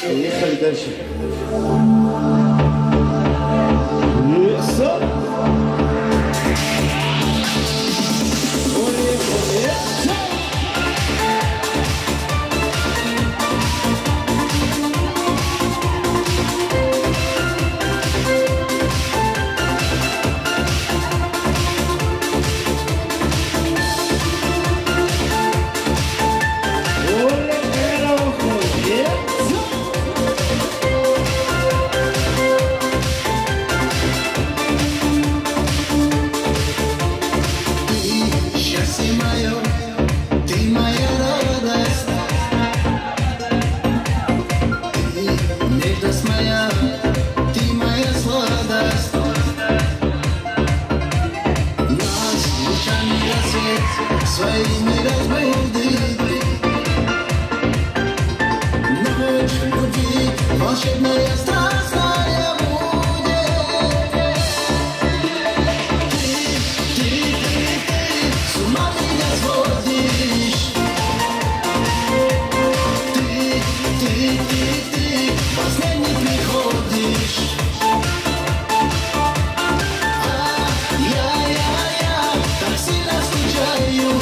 Поехали дальше. Своими разбуди ночь любви, волшебная, страстная будет. Ты, ты, ты, ты с ума меня сводишь. Ты, ты, ты, ты во сне не приходишь. А я, я, я так сильно скучаю.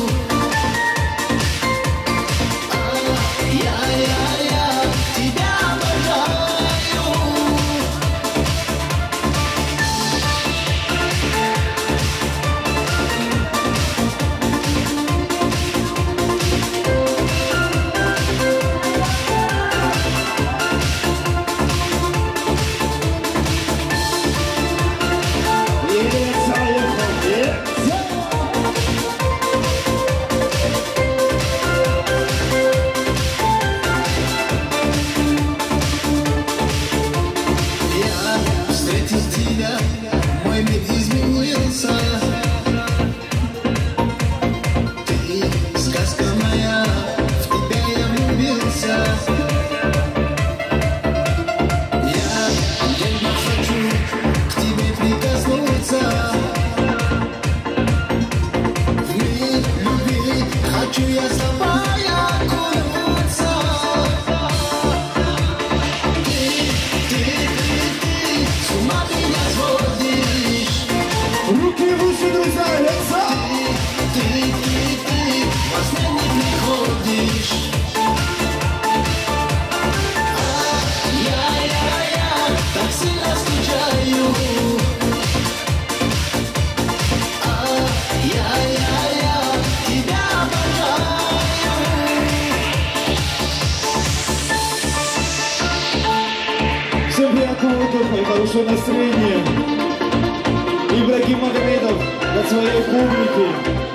И хорошего настроения. Ибрагим Магомедов от своей публики.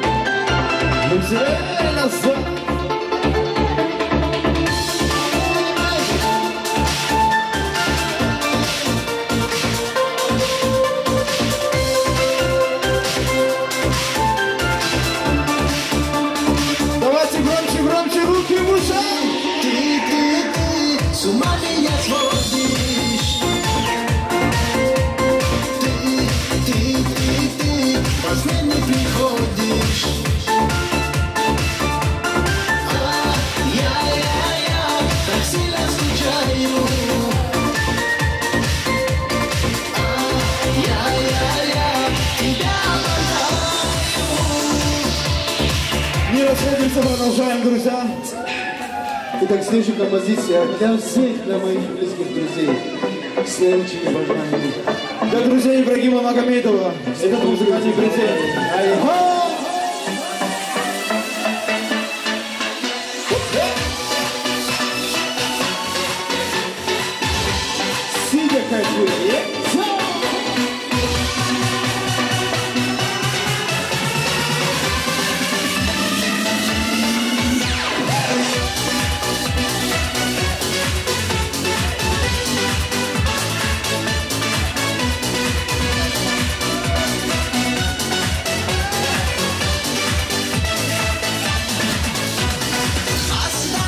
Взяли назад. Давайте громче, громче, руки в ушах. Ты, ты, ты с ума меня сводишь. Во сне не приходишь. А, я, я, я так сильно скучаю. А, я, я, я тебя обожаю. Не расходимся, продолжаем, друзья. Итак, следующая композиция для всех, для моих близких друзей. Следующий обожаемый. Для друзей Ибрагима Магомедова этот музыкальный презент. Ай-ха! Сидя кайфует.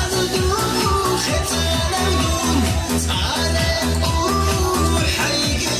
حيجي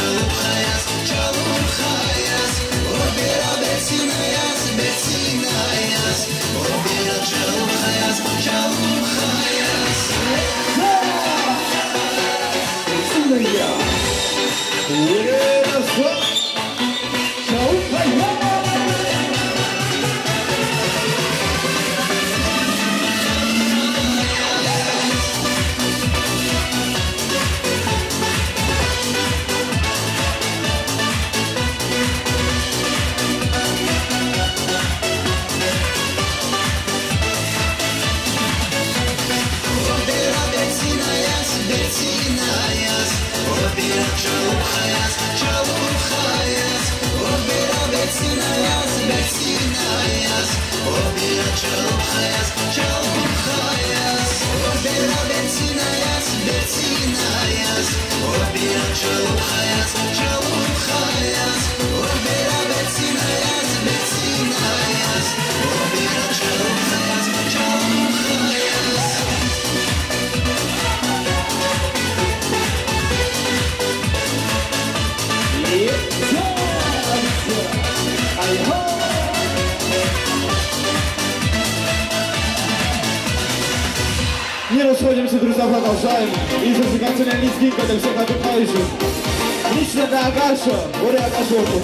Не расходимся, друзья, продолжаем. И зажигательная лезгинка для всех отдыхающих. Лично для Агаша. Горе Агашову.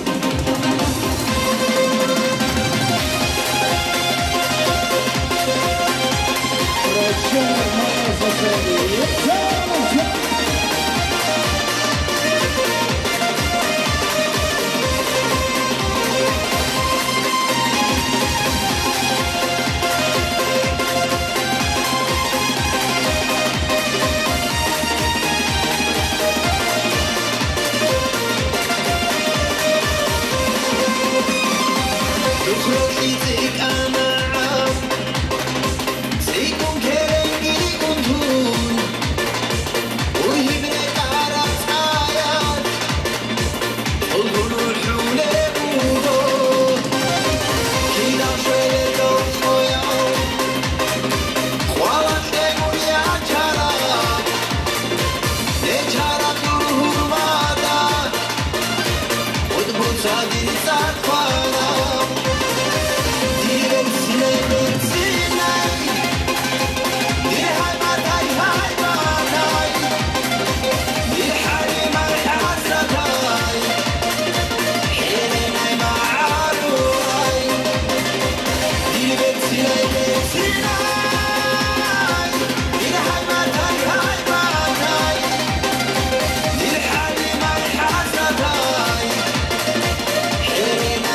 Hey,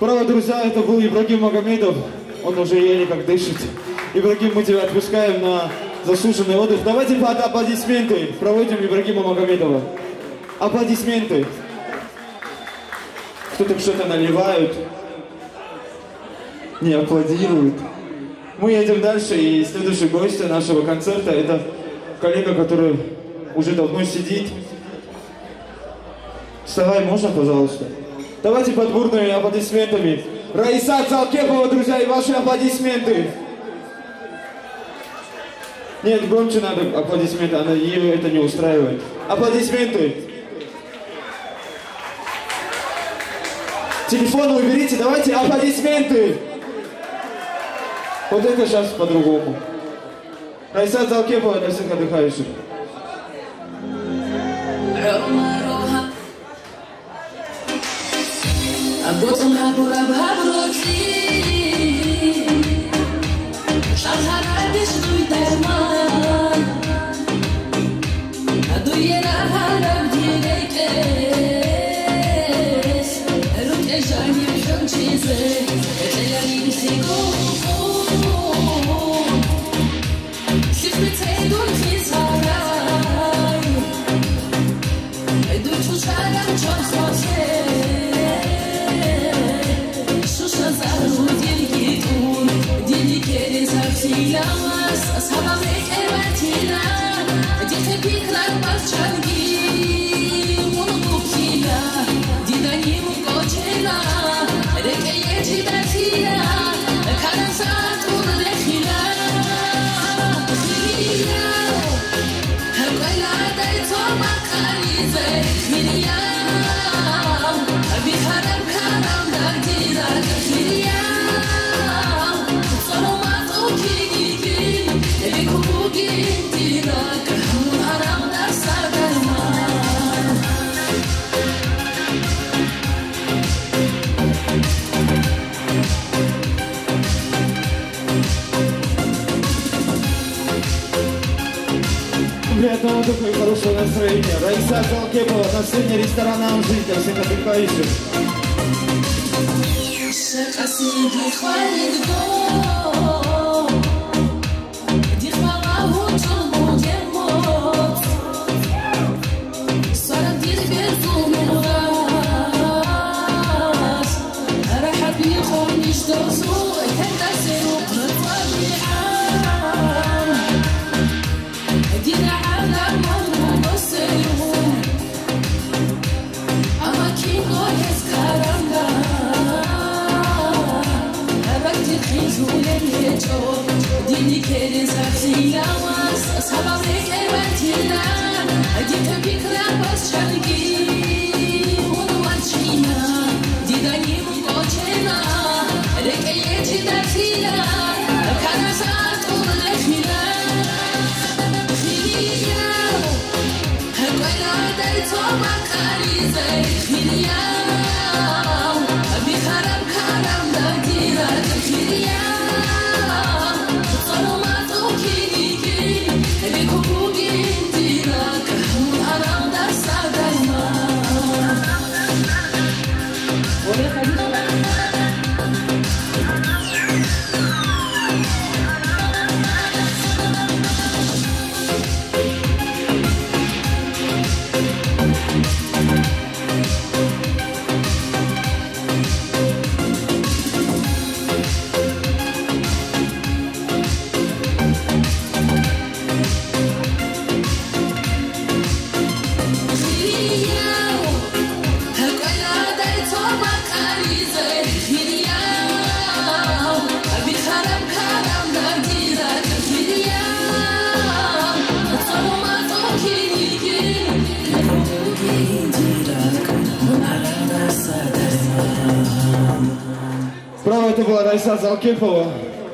Право, друзья, это был Ибрагим Магомедов. Он уже еле как дышит. Ибрагим, мы тебя отпускаем на заслуженный отдых. Давайте под аплодисменты проводим Ибрагима Магомедова. Аплодисменты. Кто-то что-то наливают. Не аплодируют. Мы едем дальше, и следующий гость нашего концерта — это коллега, который уже давно сидит. Вставай, можно, пожалуйста? Давайте под бурными аплодисментами. Раисат Залкепова, друзья, и ваши аплодисменты. Нет, громче надо аплодисменты, она, ее это не устраивает. Аплодисменты. Телефон уберите, давайте аплодисменты. Вот это сейчас по-другому. Раисат Залкепова для всех отдыхающих. Аботунга бурабha брoti Шахара бишнуй дарман Адуера харам дирекес Руке жани шончизе Этелярин сигон Сифрицедун хизарай Эду чушарам чонсосе Silamas, ashabamrek evatina, dite pikrar barchangi, munukila, didanim kochela, reke yechidatina, kanasat unlechila, khila, hawala daito makalize, khila, biharam karam dardira, khila. Приятного отдыха и хорошего настроения. Раисат Залкепова, наследие ресторана «Анжи» для всех отдыхающих. Право, это была Раисат Залкепова.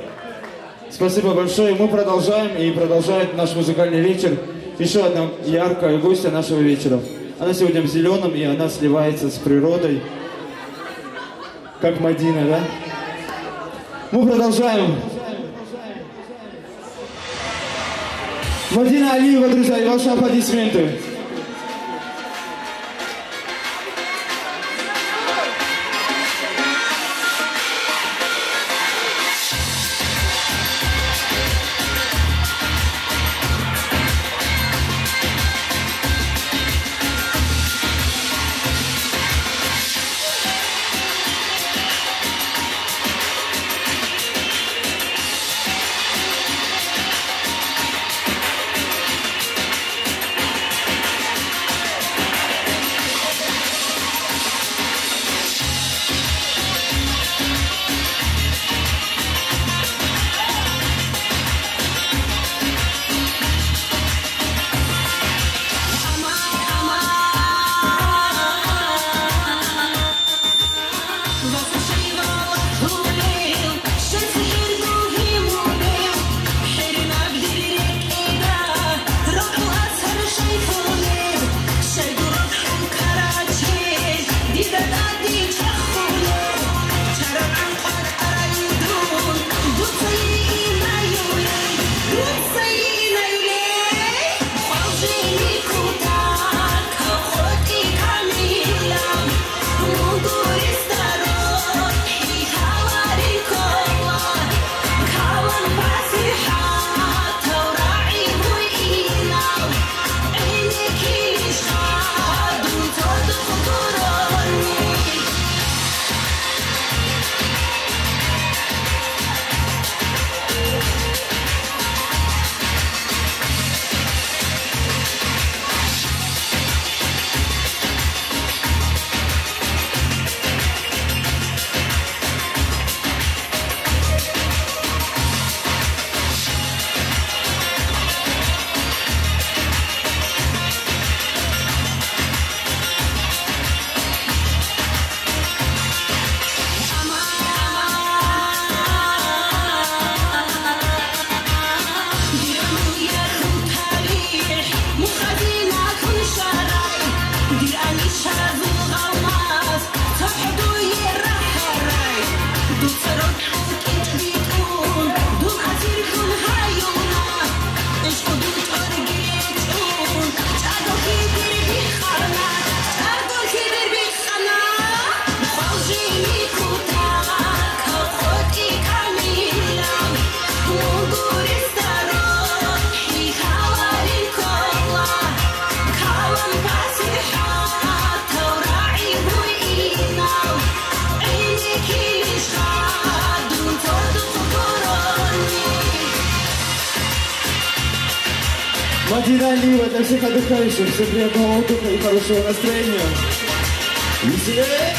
Спасибо большое. Мы продолжаем, и продолжает наш музыкальный вечер. Еще одна яркая гостья нашего вечера. Она сегодня в зеленом, и она сливается с природой. Как Мадина, да? Мы продолжаем. Мадина Алиева, друзья, и ваши аплодисменты. Мадина Алиева для всех отдыхающих. Всем приятного отдыха и хорошего настроения. Веселее!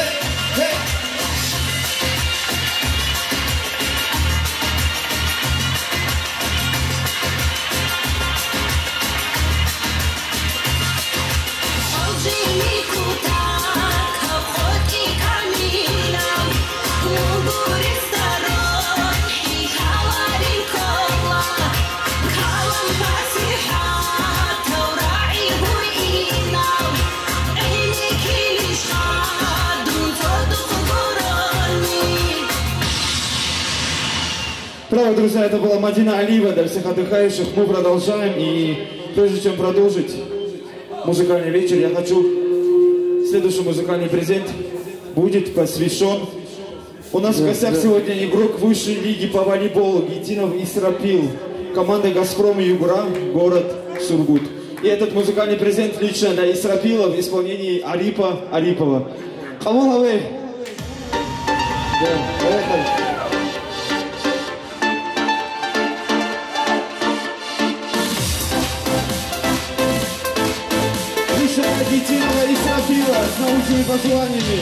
Право, друзья, это была Мадина Алиева для всех отдыхающих. Мы продолжаем, и прежде чем продолжить музыкальный вечер, я хочу... Следующий музыкальный презент будет посвящен... У нас в гостях сегодня игрок высшей лиги по волейболу Гитинов Исрапил, команда «Газпром» Югра, город Сургут. И этот музыкальный презент лично для Исрапила в исполнении Арипа Арипова. Хамулавей! Да, поехали! Гитинова и Исрапила с научными пожеланиями.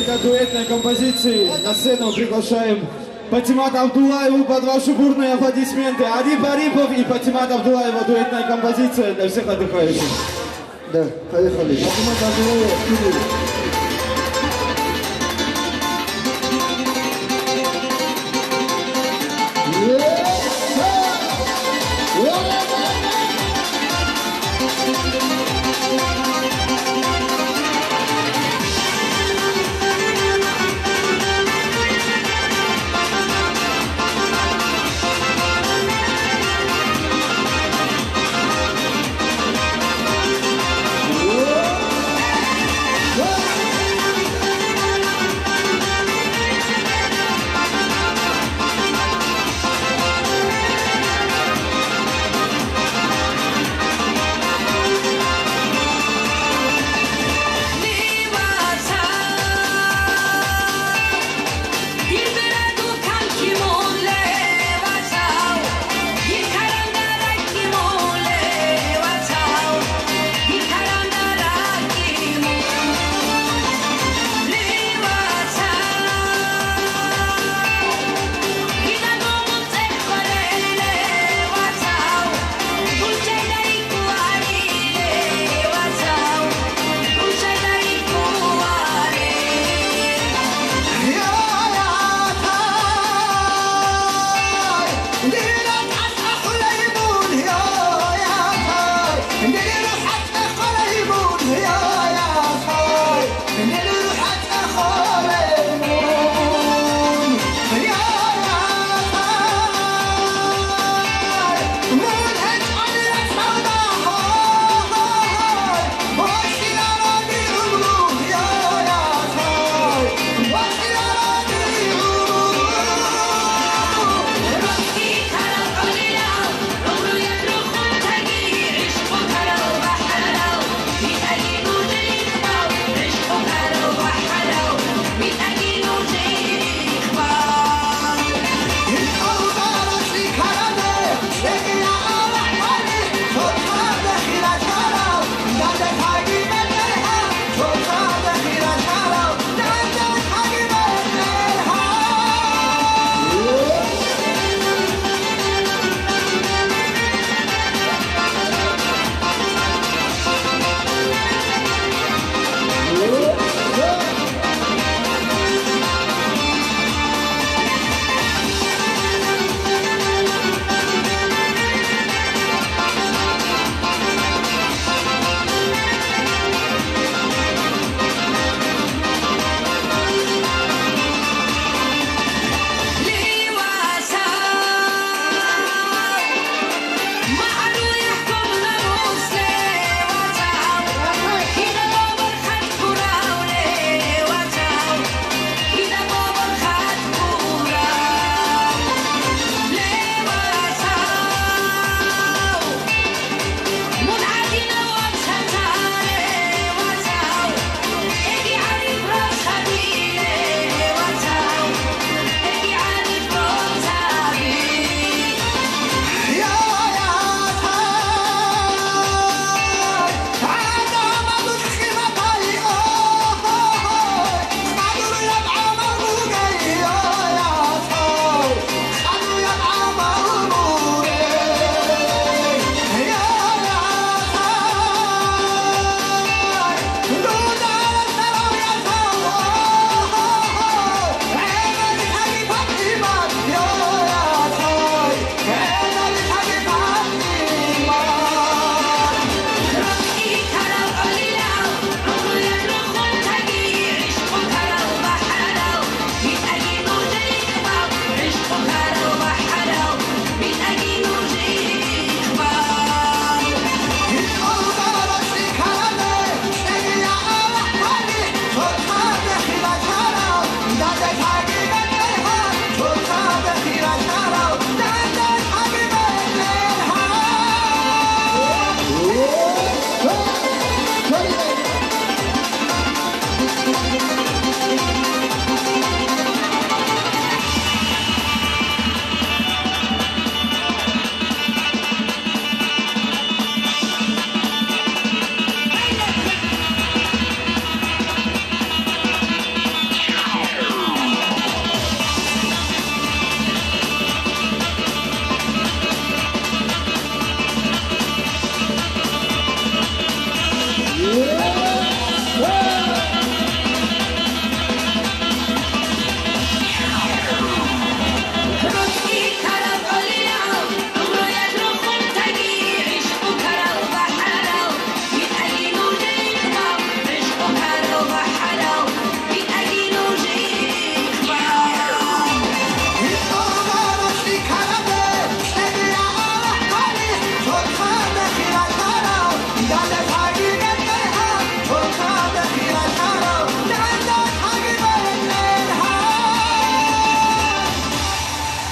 несколько дуэтной композиций. На сцену приглашаем Патимата Абдулаеву под ваши бурные аплодисменты. Ариф Арифов и Патимат Абдулаева, дуэтная композиция для всех отдыхающих. Да, поехали. Патимат Абдулаева, Кирилл. Whoa!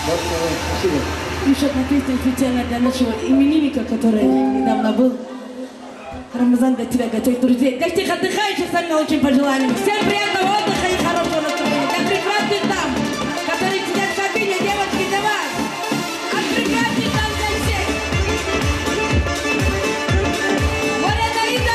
Спасибо. Еще одна песня специально для нашего именинника, который недавно был. Рамазан для тебя готовит друзей. Для всех отдыхающих с вами очень пожеланием. Всем приятного отдыха и хорошего настроения. Для прекрасных дам, которые сидят в кабине, девочки, давай. От прекрасных дам для всех. Море Наида.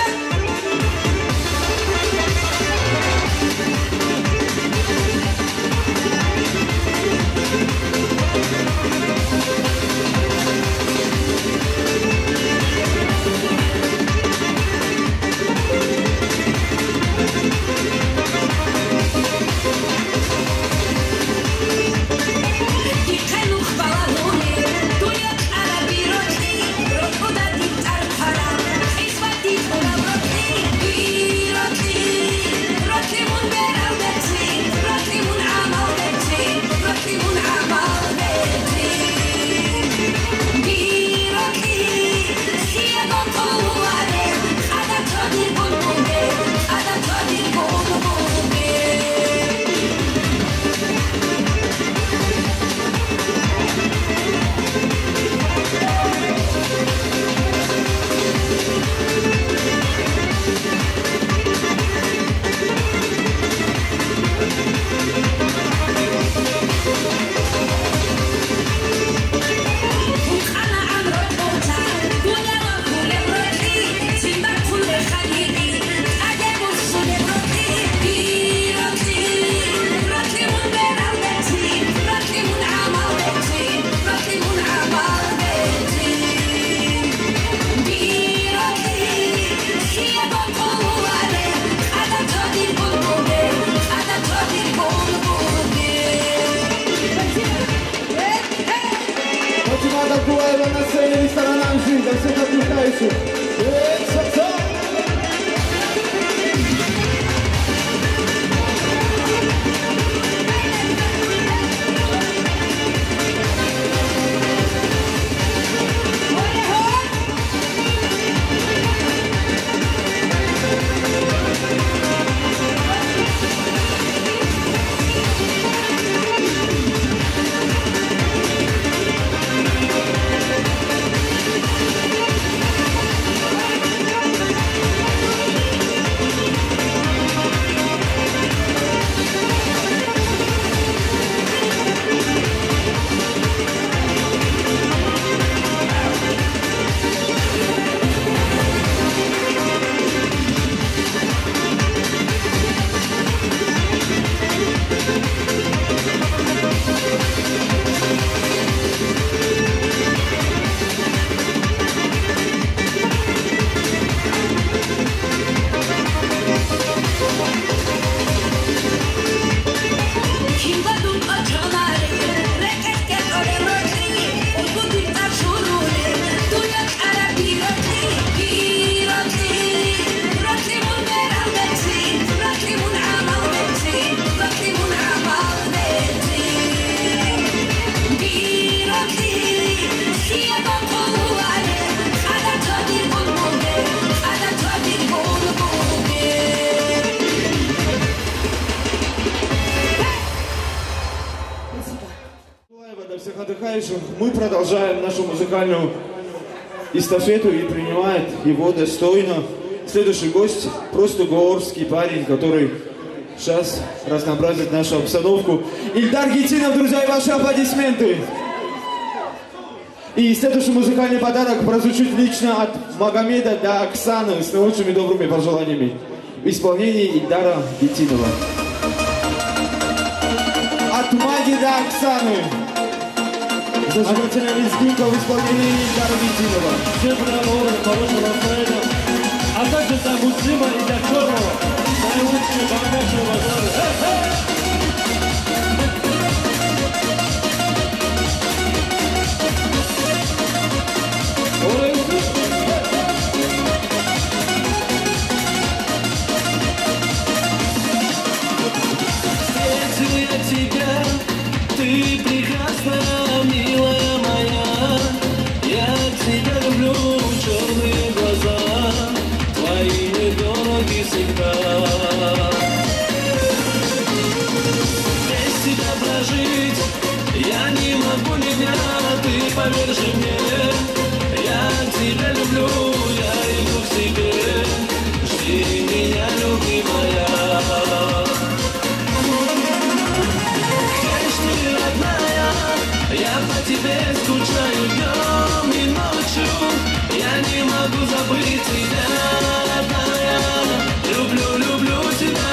На сцене ресторанам жизнь, для всех отдыхающих. Мы продолжаем нашу музыкальную эстафету и принимает его достойно следующий гость, просто горский парень, который сейчас разнообразит нашу обстановку. Ильдар Гитинов, друзья, и ваши аплодисменты. И следующий музыкальный подарок прозвучит лично от Магомеда до Оксаны с наилучшими добрыми пожеланиями в исполнении Ильдара Гитинова. От Маги до Оксаны. Зажигательная лезгинка в исполнении Ильдара Гитинова. Всем приятного, хорошего настроения. А также для Муслима и для Черного. Наилучшие богатые уважаемые. Встретил я тебя, ты прекрасная, милая моя. Я тебя люблю, черные глаза, твои недороги всегда. Без тебя прожить я не могу ни дня, ты поверь же мне. Я тебя люблю, я иду к тебе. Жди меня, любимая. Знаешь, ты родная, я по тебе скучаю днем и ночью. Я не могу забыть тебя, родная. Люблю, люблю тебя,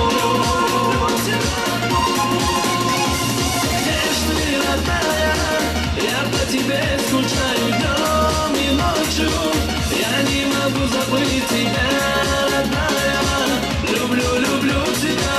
где ж ты, родная? Я по тебе скучаю днем и ночью. Я не могу забыть тебя, родная. Люблю, люблю тебя,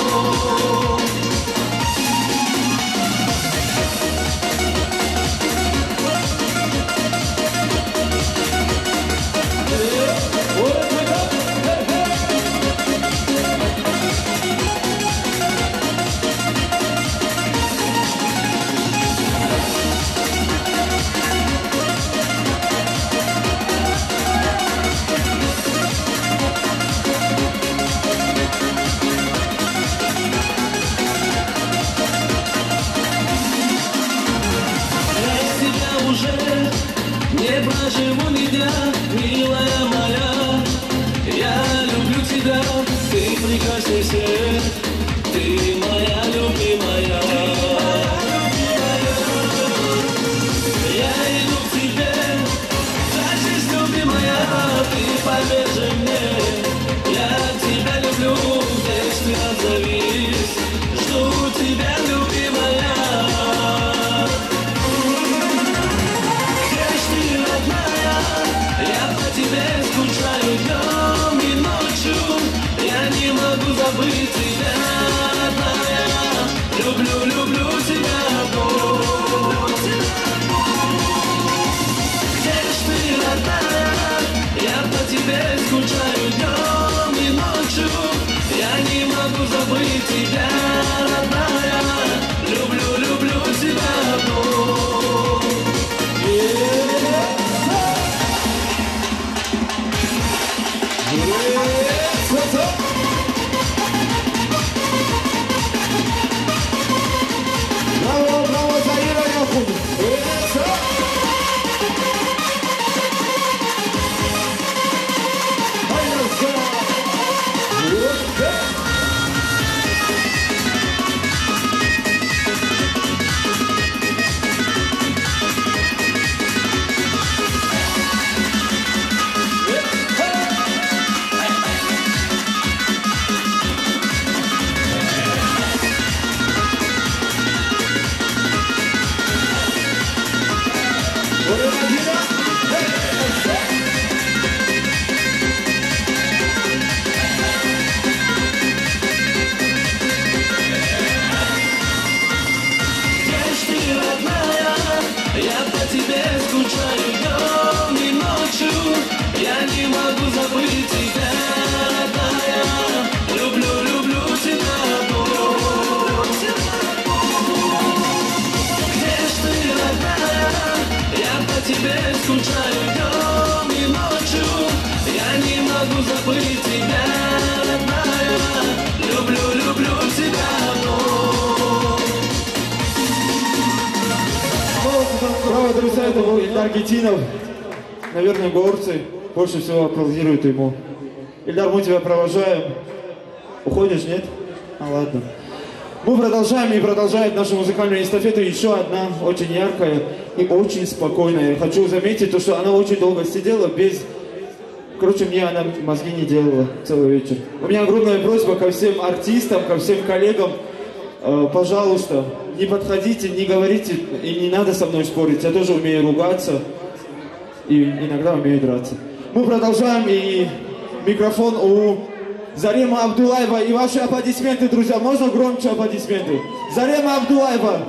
не проживу ни дня, милая моя. Я люблю тебя, ты прекрасней всех, ты моя любимая. Я иду к тебе, за жизнь, любимая, ты поверь же мне. Я тебя люблю, здесь ты отзовись, жду тебя, любимая. Я по тебе скучаю днем и ночью. Я не могу забыть тебя, родная. Люблю, люблю тебя, где ж ты, родная? Я по тебе скучаю днем и ночью. Я не могу забыть тебя, родная. Люблю, люблю тебя, Браво, браво, Заира Яхуд! я по тебе скучаю днем и ночью. Я не могу забыть тебя, родная. Люблю, люблю тебя, где ж ты, родная? Я по тебе скучаю днем и ночью. Я не могу забыть тебя, родная. Люблю, люблю тебя. Браво, друзья, это был Ильдар Гетинов. Наверное, горцы больше всего аплодируют ему. Ильдар, мы тебя провожаем. Уходишь, нет? А, ладно. Мы продолжаем и продолжает нашу музыкальную эстафету еще одна очень яркая и очень спокойная. Я хочу заметить то, что она очень долго сидела без... Короче, мне она мозги не делала целый вечер. У меня огромная просьба ко всем артистам, ко всем коллегам. Э, пожалуйста, не подходите, не говорите, и не надо со мной спорить. Я тоже умею ругаться и иногда умею драться. Мы продолжаем, и микрофон у Зарема Абдулаева. И ваши аплодисменты, друзья. Можно громче аплодисменты? Зарема Абдулаева.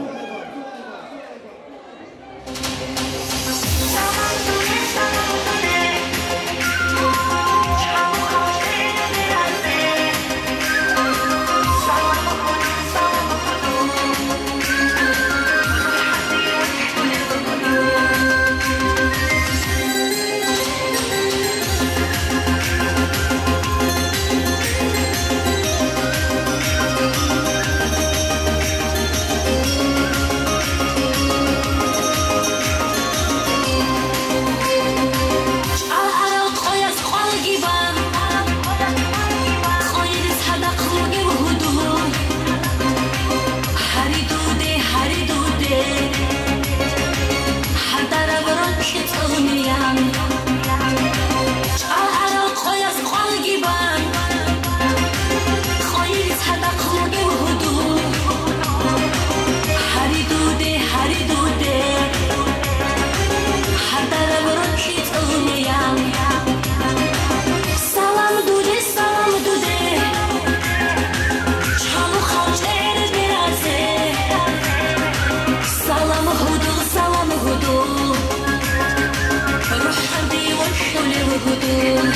روح حدي والحول وهدوء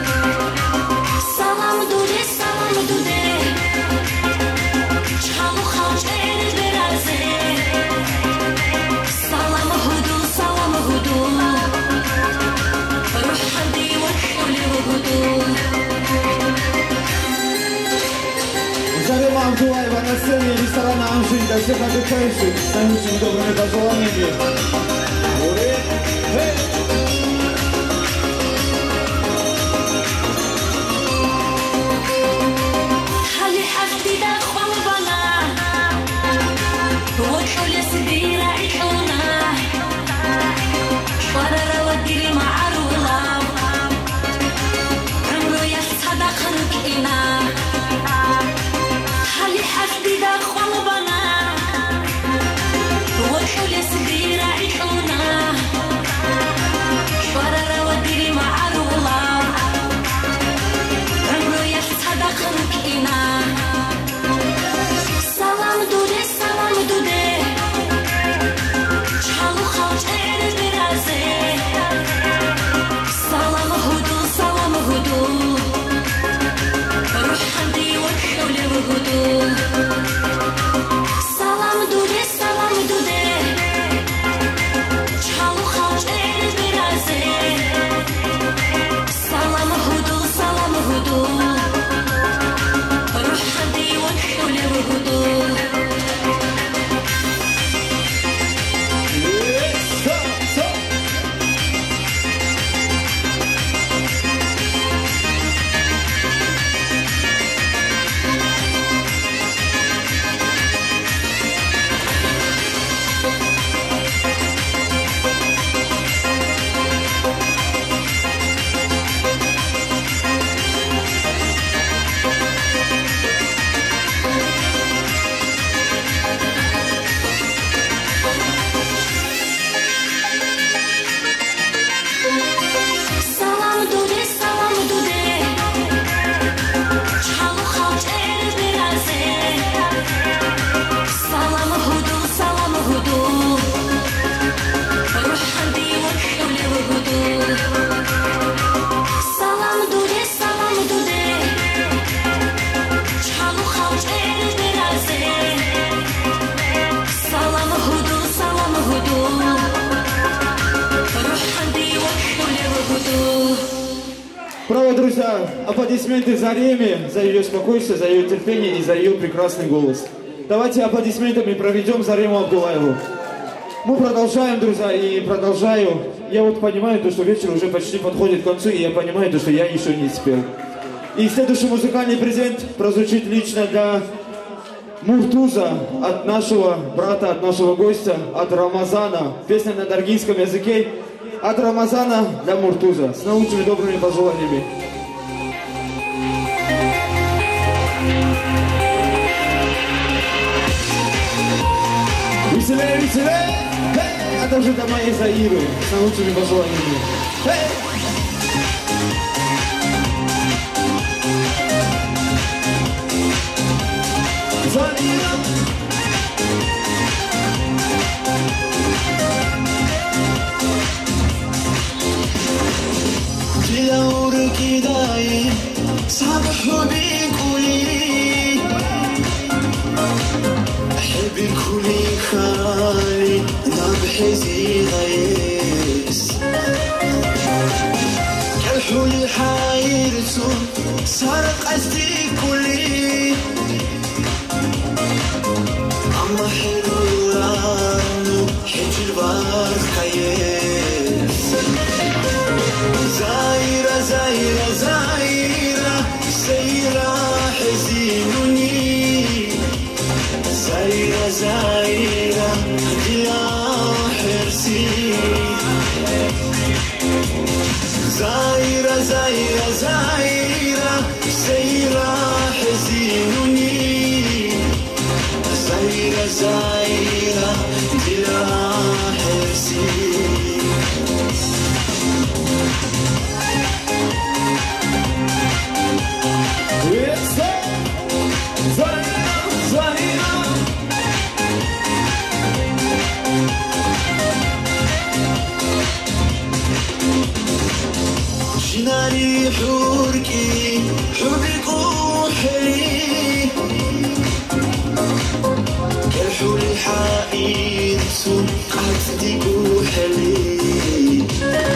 سلام دودي سلام دودي شحالو خرج البرازي سلام هدوء سلام هدوء روح حدي والحول وهدوء Зарема Абдулаева на сцене ресторана «Анжель» для всех отдыхающих с наилучшими добрыми пожеланиями. Уре! Эй! خلي حسدي دخل بنا وادخل سبيل عيشونا شوارع وديري معروضة عمرو يصدق ركينا خلي حسدي دخل بنا وادخل سبيل عيشونا شوارع وديري معروضة عمرو يصدق ركينا سلام دودي سلام دودي شحالو خرج البرازي سلام هدوء سلام هدوء روح حدي والحول وهدوء سلام دودي سلام دودي شحالو خرج البرازي سلام هدوء سلام هدوء روح حدي والحول وهدوء سلام دودي سلام دودي شحالو خرج البرازي سلام هدوء سلام هدوء روح حدي والحول وهدوء سلام دودي سلام دودي شحالو خرج البرازي سلام هدوء سلام هدوء روح حدي والحول وهدوء. Право, друзья, аплодисменты Зареме за ее спокойствие, за ее терпение и за ее прекрасный голос. Давайте аплодисментами проведем Зарему Абдулаеву. Мы продолжаем, друзья, и продолжаю. Я вот понимаю, то, что вечер уже почти подходит к концу, и я понимаю, то, что я еще не спел. И следующий музыкальный презент прозвучит лично для Муртуза, от нашего брата, от нашего гостя, от Рамазана. Песня на даргинском языке. От Рамазана для Муртуза. С наилучшими добрыми пожеланиями. Веселее, веселее! Эй! А также для моей Заиры. С наилучшими пожеланиями. Эй! Заира! تدورك دايم صبح بكلي أحبك كلي خالي نبحزي غيس كالحولي حايرتو سرق قصدي كلي أما حلو رانو حج البار خيس زايرة زايرة زايرة سيرة حزينني زايرة زايرة يا حرسي زايرة زايرة زايرة سيرة حزينني زايرة زايرة يا حرسي حوركي حبك وحلي كالحول حائل سن قعدتك وحلي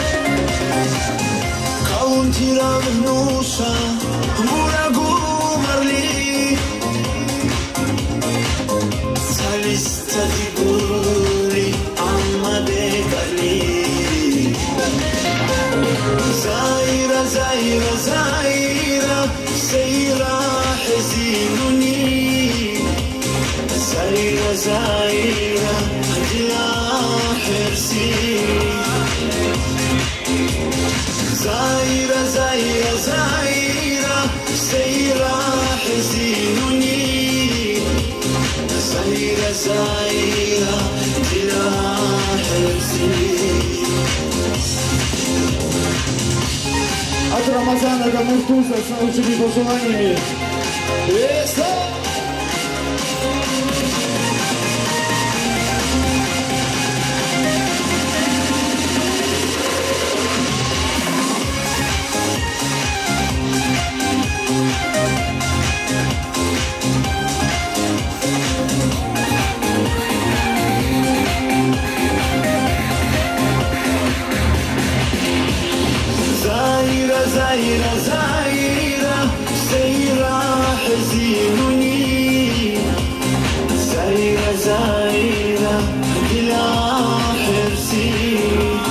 قاونتي رغنوشا موراقو مرلي سالستا تقولي عما بكالي زايرة زايرة زايرة سيرة حزينني زايرة زايرة أجلا حرسي زايرة زايرة زايرة سيرة حزينني زايرة زايرة أجلا حرسي От Рамазана до Мухтуза с наилучшими пожеланиями. Весело! زايرة زايرة زايرة سيرة حزينني زايرة زايرة بلا حرسي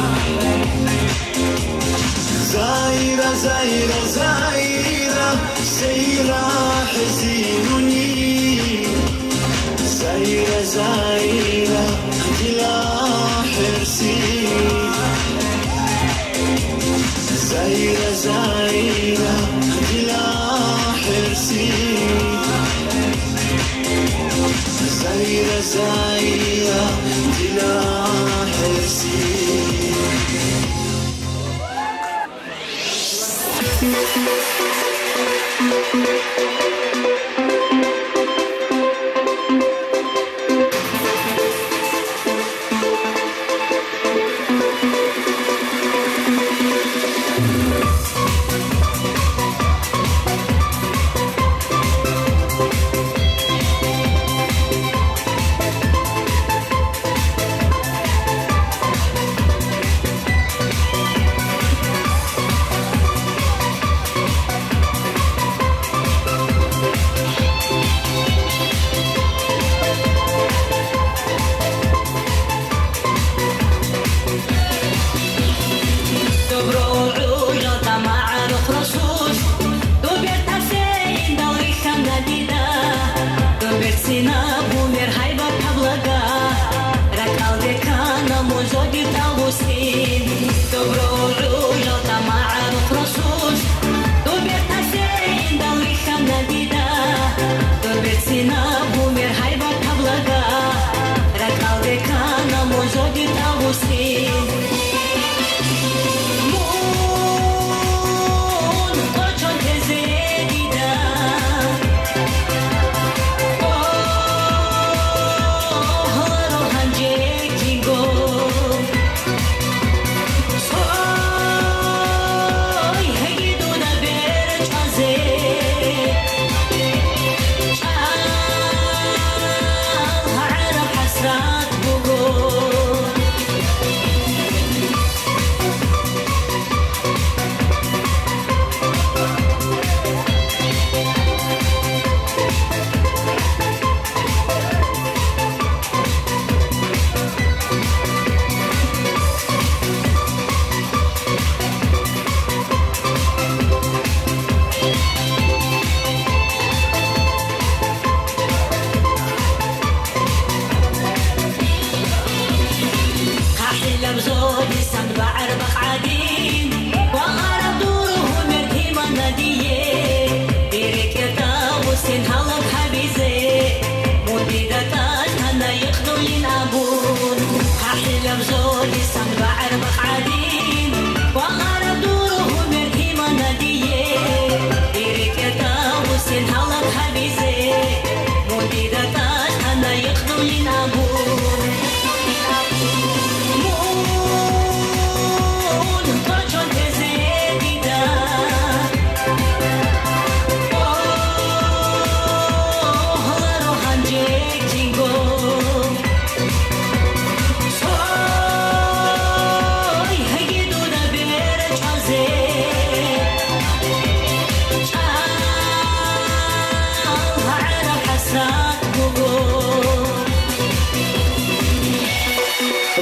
زايرة زايرة زايرة سيرة حزينني زايرة زايرة بلا حرسي زايرة زايرة بلا حرسي زايرة زايرة بلا حرسي Moon, touch on his head,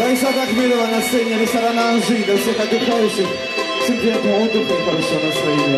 Раисат Ахмедова на сцене ресторана «Анжи». Для всех отдыхающих. Всем приятного отдыха и хорошего настроения.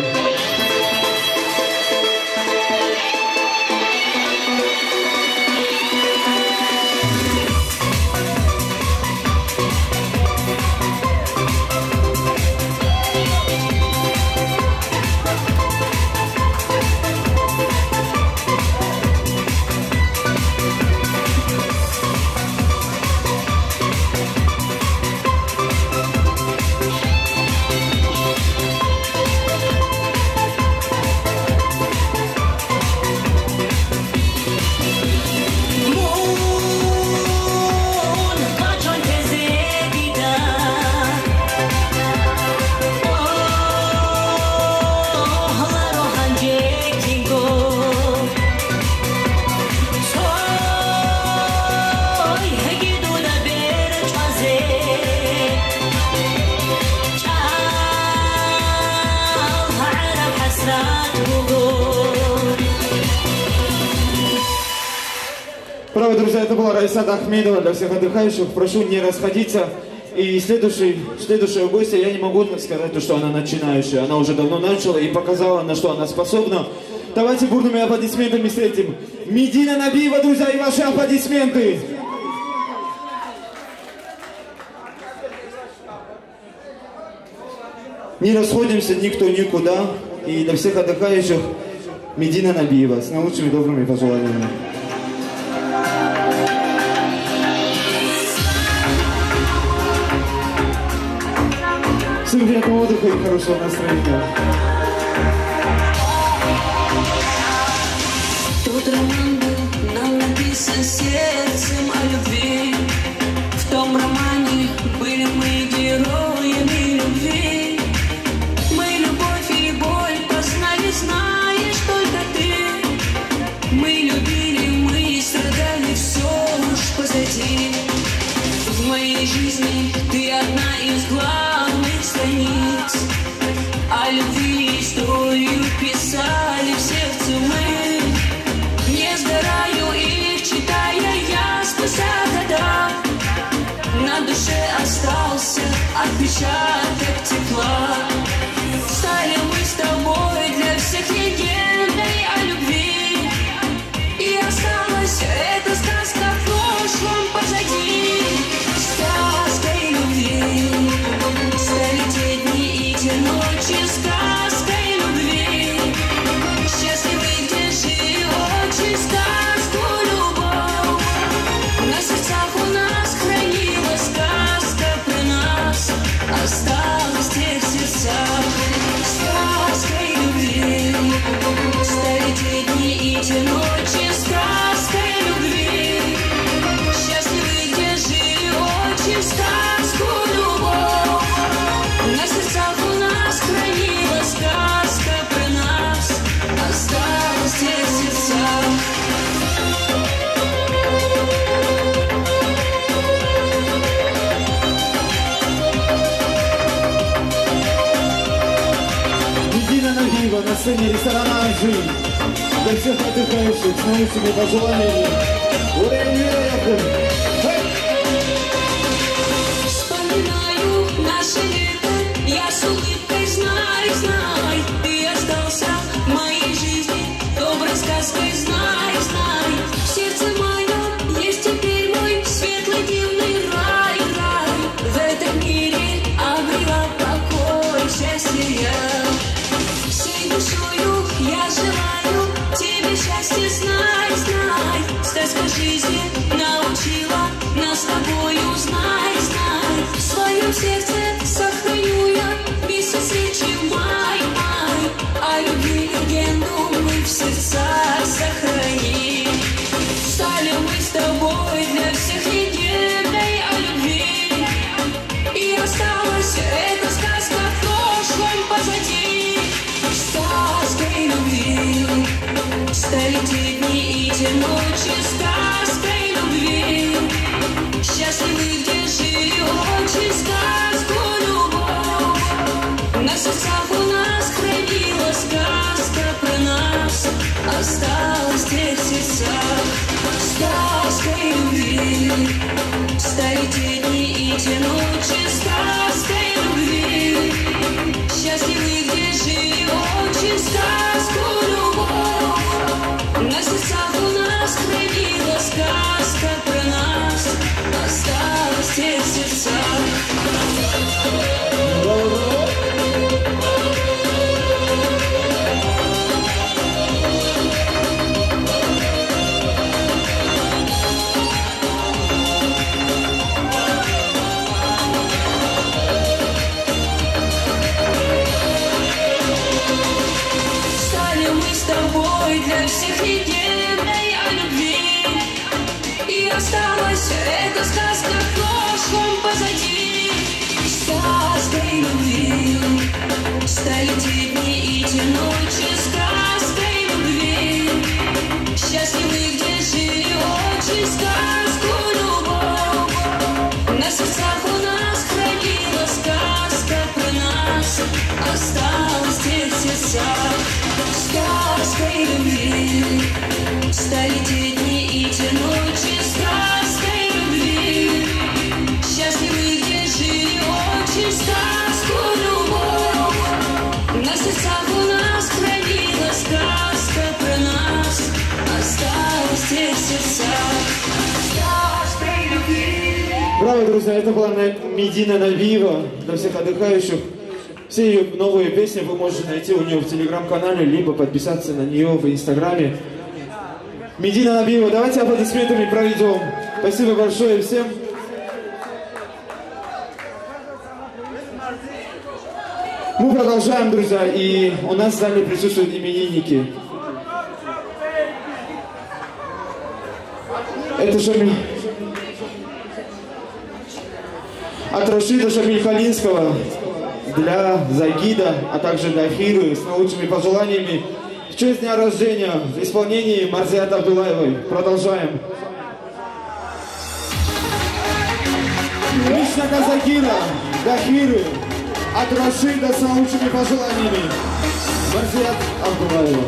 Право, друзья, это была Раисат Ахмедова. Для всех отдыхающих прошу не расходиться. И следующий, следующая гостья, я не могу сказать, что она начинающая. Она уже давно начала и показала, на что она способна. Давайте бурными аплодисментами встретим Медина Набиева, друзья, и ваши аплодисменты. Не расходимся никто никуда. И для всех отдыхающих Медина Набиева с наилучшими добрыми пожеланиями. Всем приятного отдыха и хорошего настроения. Тот роман был нам написан сердцем о любви. В том романе были мы героями любви. Мы любовь и боль познали, знаешь только ты. Мы любили, мы страдали, все уж позади. В моей жизни ты одна из главных страниц. О любви историю писали в сердце мы. Не сгораю их, читая я спустя года. На душе остался отпечаток тепла. Стали мы с тобой для всех легендой о любви. И осталась эта сказка в прошлом позади. Сказкой любви стали те дни и те ночи, сказкой любви. Счастливы, где жили очень, сказку любовь. На сердцах у нас хранилась сказка про нас. Осталась в тех сердцах сказкой любви. Стали те дни и те ночи, сказкой любви. Счастливы, где жили очень, сказку любовь. На сердцах у нас хранилась сказка про нас. Осталась в тех сердцах. Медина Набиева на сцене ресторана «Анжи». Для всех отдыхающих с наилучшими пожеланиями. Ура, ура, Вспоминаю наше лето, я с улыбкой, знай, знай. Ты остался в моей жизни доброй сказкой, знай, знай. В сердце моем есть теперь мой светлый дивный рай, рай. В этом мире обрела покой, счастье я. Всей душою я желаю тебе счастья, знай, знай. Сказка жизни научила нас с тобою, знай, знай. В своем сердце сохраню я песню встречи май, май. А любви легенду мы в сердцах сохраним. Стали мы с тобой для всех легендой о любви. И осталась эта сказка в прошлом позади. Сказкой любви стали те дни и те ночи, сказкой любви. Счастливы, где жили очень, сказку любовь. На сердцах у нас хранилась сказка про нас. Осталась в тех сердцах сказкой любви. Стали те дни и тянуть сказкой любви. Счастливы, где жили, очень сказку любовь. На сердцах у нас хранила сказка про нас, осталась в тех сердцах. Для всех легендой о любви. И осталась эта сказка прошлым позади. Сказкой любви стали те дни и те ночи сказкой любви. Счастливы, где жили, очень сказку любовь. На сердцах у нас хранила сказка про нас, осталась в тех сердцах. Сказкой любви стали те дни и те ночи сказкой любви. Счастливы, где жили, очень сказку любовь. На сердцах у нас хранила сказка про нас, осталась в тех сердцах. Сказкой любви. Браво, друзья, это была Медина Набиева для всех отдыхающих. Все ее новые песни вы можете найти у нее в телеграм-канале, либо подписаться на нее в инстаграме. Медина Набиева, давайте аплодисментами проведем. Спасибо большое всем. Мы продолжаем, друзья, и у нас в зале присутствуют именинники. Это Шамиль... От Рашида Шамиль-Халинского для Загида, а также для Хиры с наилучшими пожеланиями в честь дня рождения в исполнении Марзият Абдулаевой. Продолжаем. Лично для Загида, для Хиры, от Рашида с наилучшими пожеланиями Марзият Абдулаева.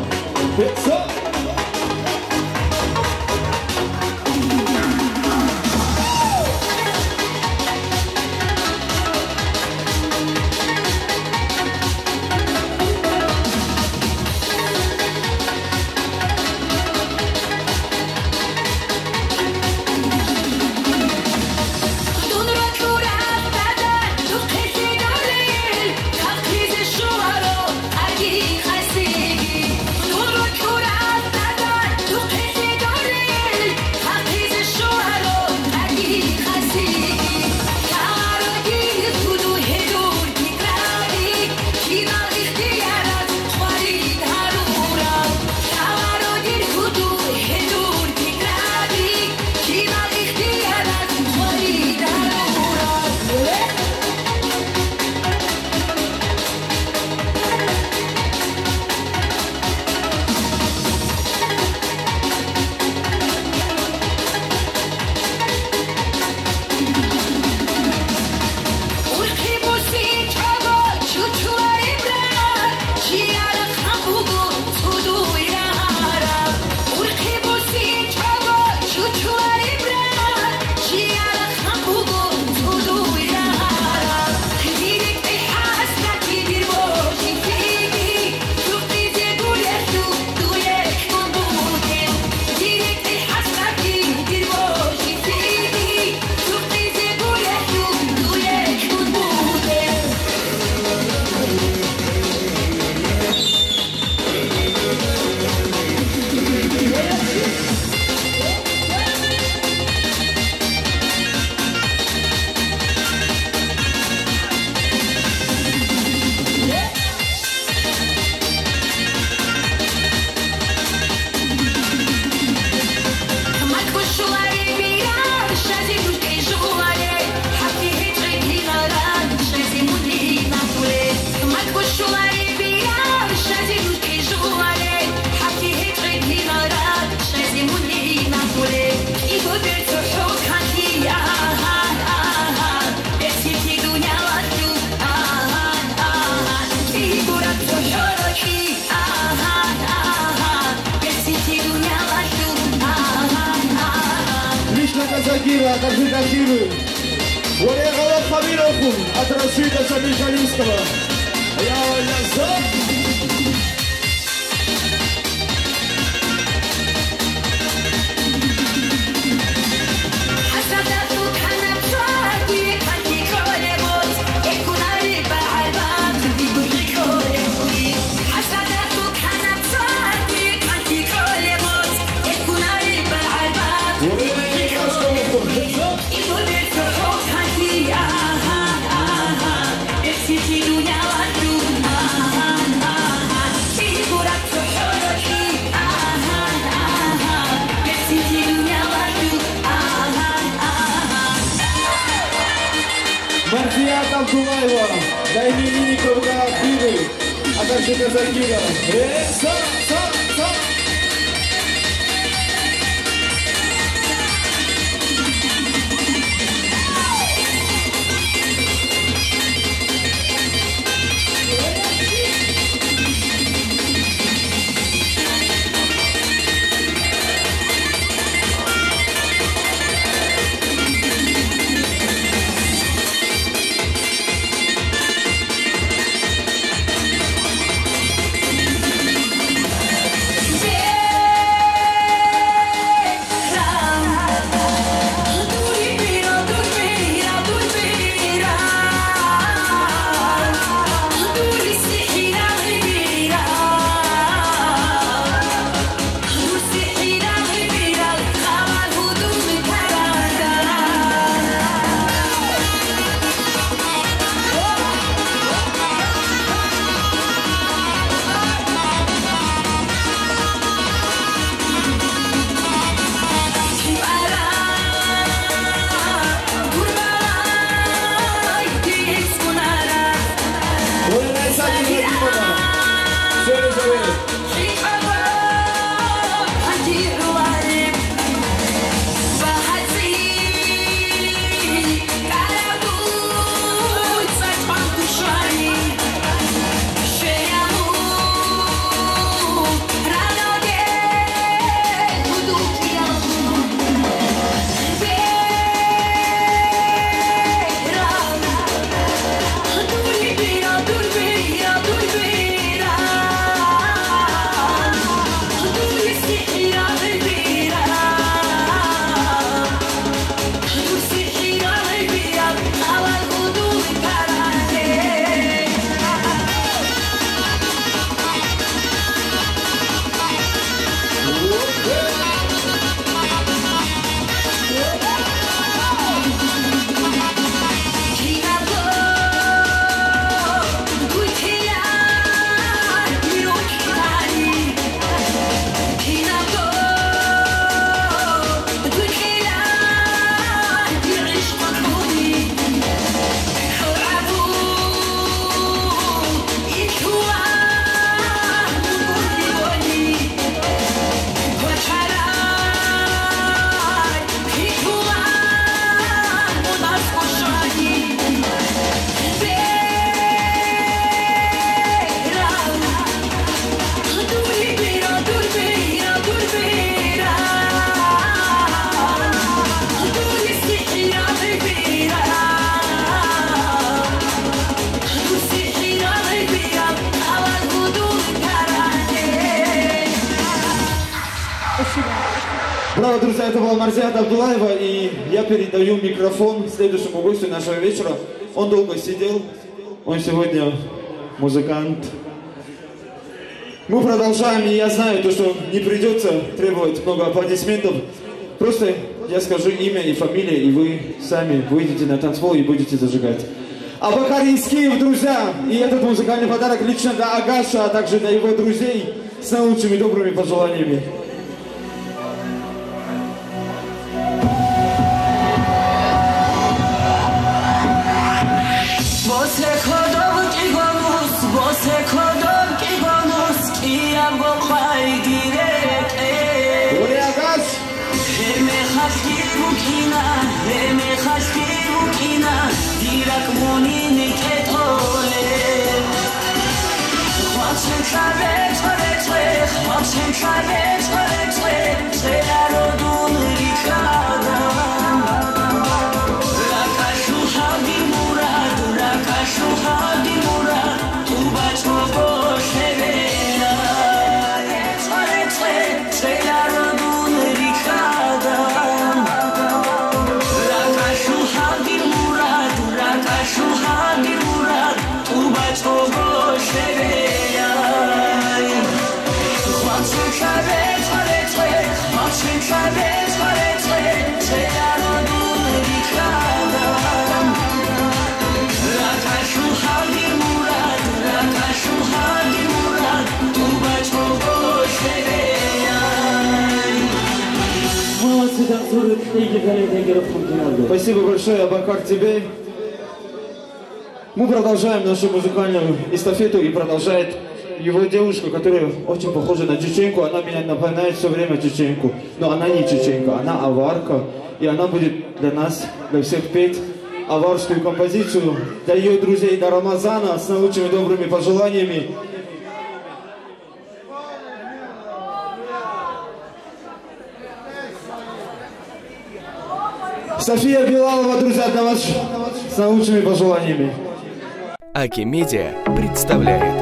Загира, как же Загиры. Йоху от Рашида Шамихалинского. Я Язов. Марзият Абдулаева, для именинников Габиры, а также Казакира. Э, са, са, са. Браво, друзья, это была Марзият Абдулаева, и я передаю микрофон следующему гостю нашего вечера. Он долго сидел, он сегодня музыкант. Мы продолжаем, и я знаю, то, что не придется требовать много аплодисментов. Просто я скажу имя и фамилия, и вы сами выйдете на танцпол и будете зажигать. Абакар Искиев, друзья, и этот музыкальный подарок лично для Агаша, а также для его друзей с наилучшими добрыми пожеланиями. Like I should have been more. Спасибо большое, Абакар, тебе. Мы продолжаем нашу музыкальную эстафету и продолжает его девушка, которая очень похожа на чеченку. Она меня напоминает все время чеченку. Но она не чеченка, она аварка. И она будет для нас, для всех петь аварскую композицию для ее друзей до Рамазана с наилучшими добрыми пожеланиями. София Билалова, друзья, для вас с наилучшими пожеланиями. Аки Медиа представляет.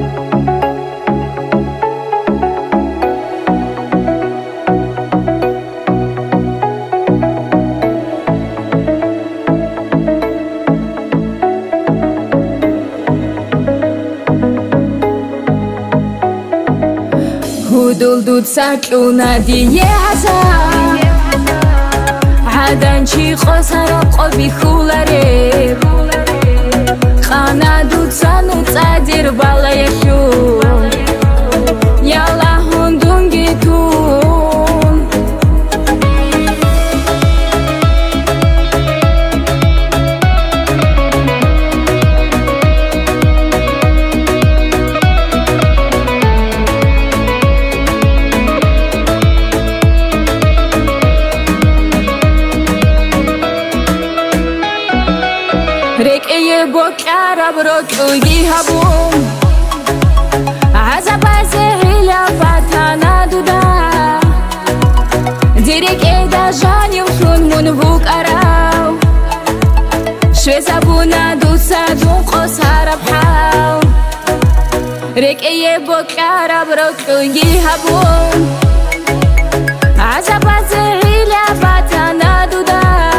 Худулдут саклуна дияза Аданчи қосара қоби хуларе Қанадут санут садир балаяшу Яла хундунги тун Рекeye bokara brokugi habum Azabaze ila fatana duda Direk eda janim shun mun vuk arau Shwezabuna dusa dun qosara bhaw Rекeye bokara brokugi habum Azabaze ila fatana duda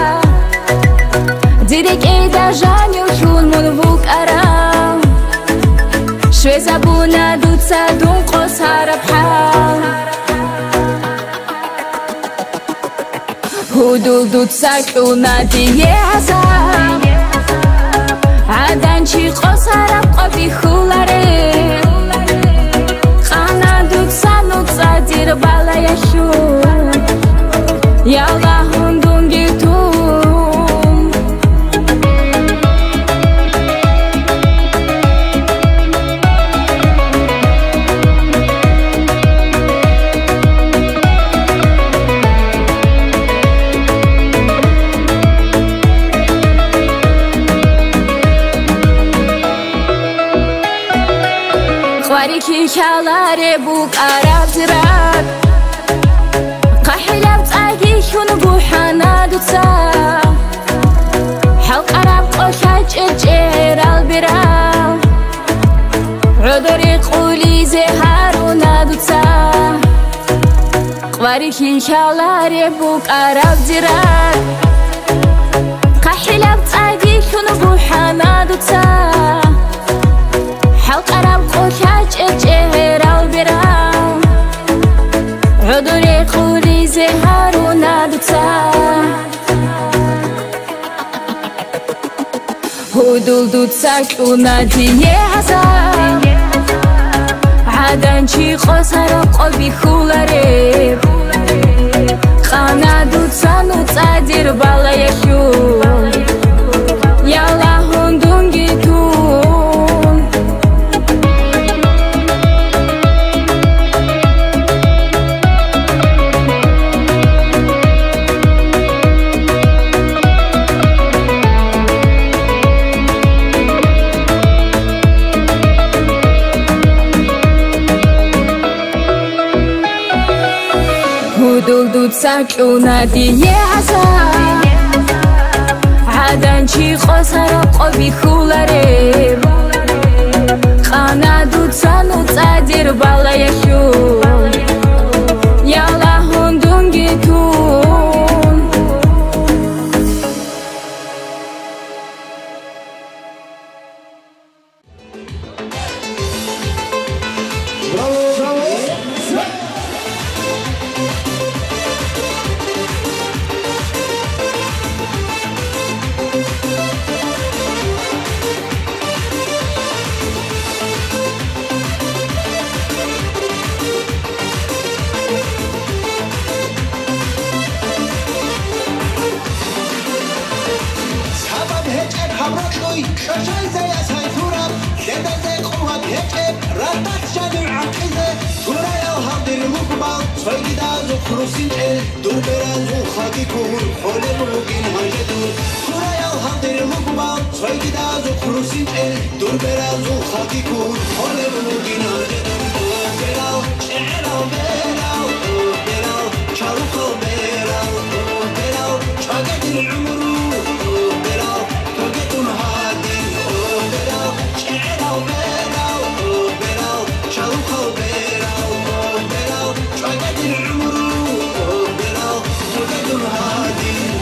Direk eda janim shun mun vuk arau Shwezabuna dusa dun qosara bhaw Hudul dutsa kluna diyaza Adanchi qosara qobi khulare Qana dutsa nutsa dir balayashu Yalla hundungi tun Qwariki khalare buk arab zirat Qahilab tsagi shun buhana dutsa Halq arab qoshaj ijir albiraw Udri quli ziharuna dutsa Qwariki khalare buk arab zirat Qahilab tsagi shun buhana dutsa حلق عرب قوشاج اجهر البراو عدوري قولي زهارونا دوتا هدول دوتا كونا ديهازا عدنشي قصر قلبي خولاري قانا دوتا نوتا دير بالايشو يالا هندونجي تون Hudul dutsa kluna diyaza Adanchi qosara qobi khulare Qana dutsa nutsa dir balayashu Yalla hundungi tun Bravo, bravo! حبرتوي شاشاي زي سايفورا لدى زي قوة هيك راتات جاني عقيدة تورا يا هادر مقبال صوي دا زخرو سنعي دور برازو خاكيكون حول موقين هاجدون تورا يا هادر مقبال صوي دا زخرو سنعي دور برازو خاكيكون حول موقين هاجدون بلاو شعراو بلاو بلاو شاروخو بلاو بلاو شاقد العمرو بلاو توقيتون هادين بلاو شعراو بلاو بلاو شاروخو بلاو بلاو شاقد العمرو بلاو توقيتون هادين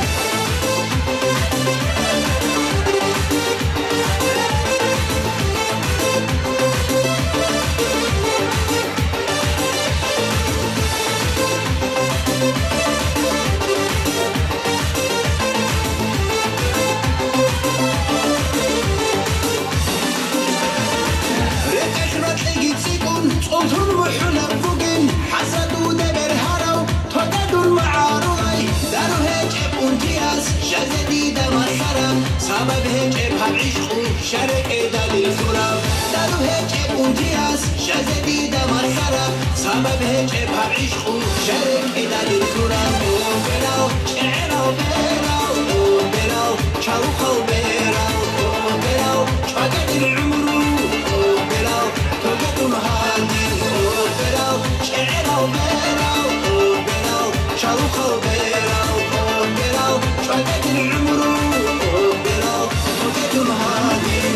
صوتون وحنا فوقين حسدوا دبر هارو تقدر معاروي دارو هيك امتياز جزدي دمر خرم سبب هيك بعيشقو شرق دالي الخرم دارو هيك امتياز جزدي دمر خرم سبب هيك بعيشقو شرق دالي الخرم بلاو شعراو بلاو بلاو شاروخو بلاو بلاو شاقد العمرو بلاو توقيتون هادين بلاو شعراو بلاو بلاو شاروخو بلاو بلاو شاقد العمرو بلاو توقيتون هادين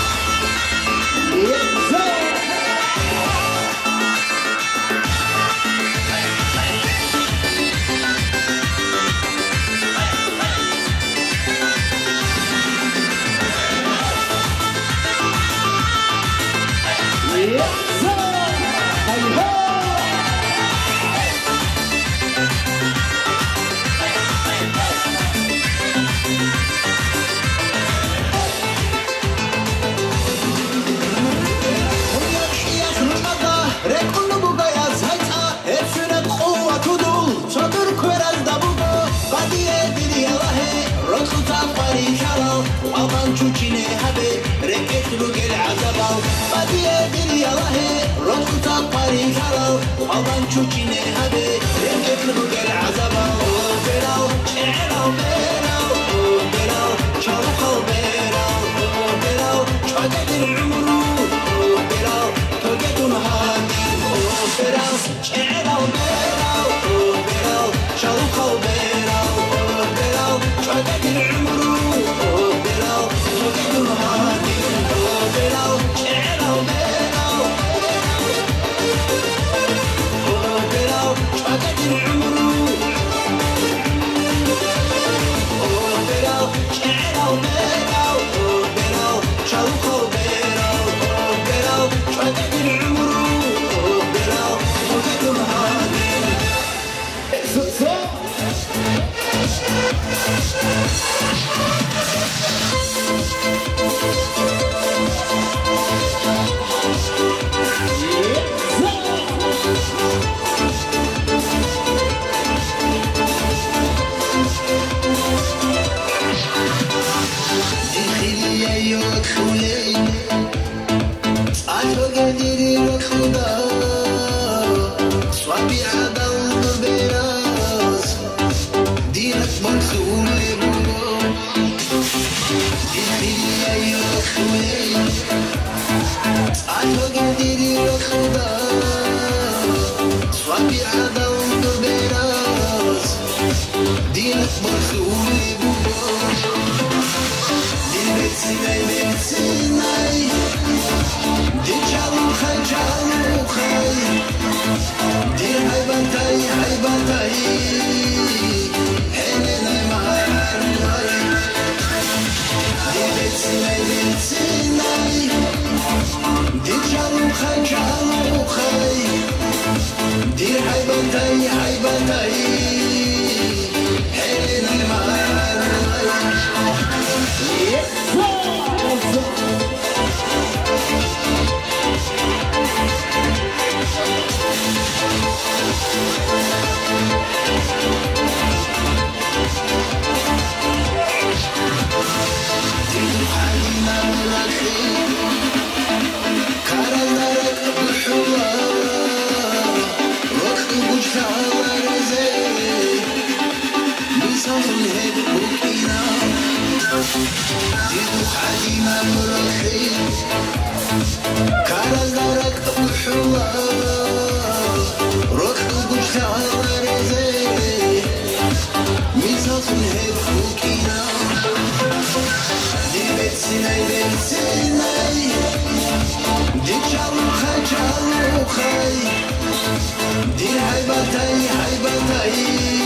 وطن شوشيني هبي ركيت لوك العزبة بدي ادري الله روح تطاري كلو وطن شوشيني هبي ركيت لوك العزبة بلاو شعراو بلاو بلاو شاروخو بلاو بلاو شاقد العمرو بلاو توقيتون هادين بلاو شعراو بلاو بلاو شاروخو بلاو بلاو شاقد العمرو توقيتون هادين بلاو شعراو بلاو بلاو شاقد العمرو بلاو شعراو بلاو بلاو شاروخو بلاو بلاو شاقد العمرو بلاو توقيتون هادين عينا مرخي كارز دارك تقحوا رخ قوش تعرزي ميزات نهب فوكينا دي بيتسيناي بيتسيناي دي جالو خاي جالو خاي دي هايباتاي هايباتاي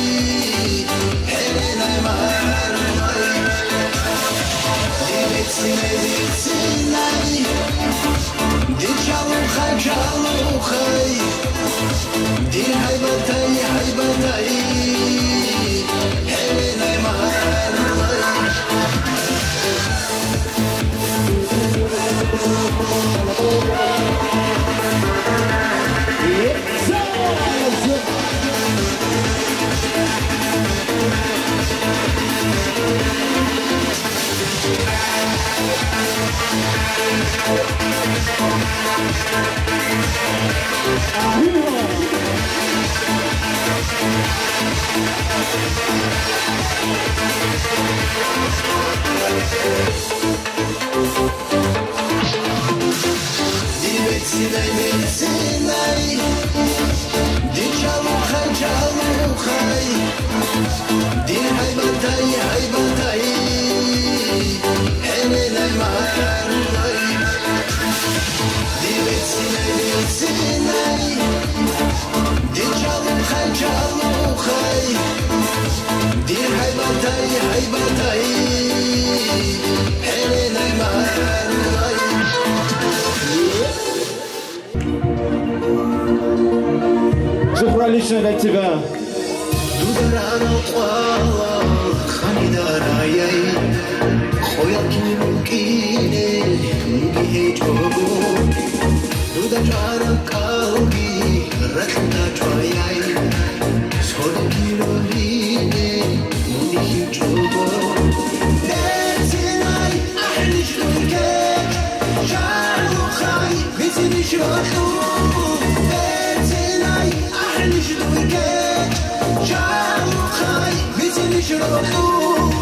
حيليناي مهارناي دي بيتسيناي بيتسيناي دي جالو خاي جالو خاي دي هايباتاي هايباتاي حيليناي مهارناي دي بيتسيناي بيتسيناي دي جالو خاي جالو خاي دي هايباتاي هايباتاي حيليناي مهارناي دي بيتسيناي بيتسيناي دي جالو خاي جالو خاي دي هايباتاي هايباتاي حيليناي مهارناي شكرا лично для тебя. دودران طوال خاني دارايي خوياك ممكنه نجي جوجو دودران قلبي رخنا جوايي صدقي لولينه نجي جوجو دتناي احلى شوكك جارو خاي بيتني شوخو دتناي احلى شوكك جارو خاي بيتني شوخو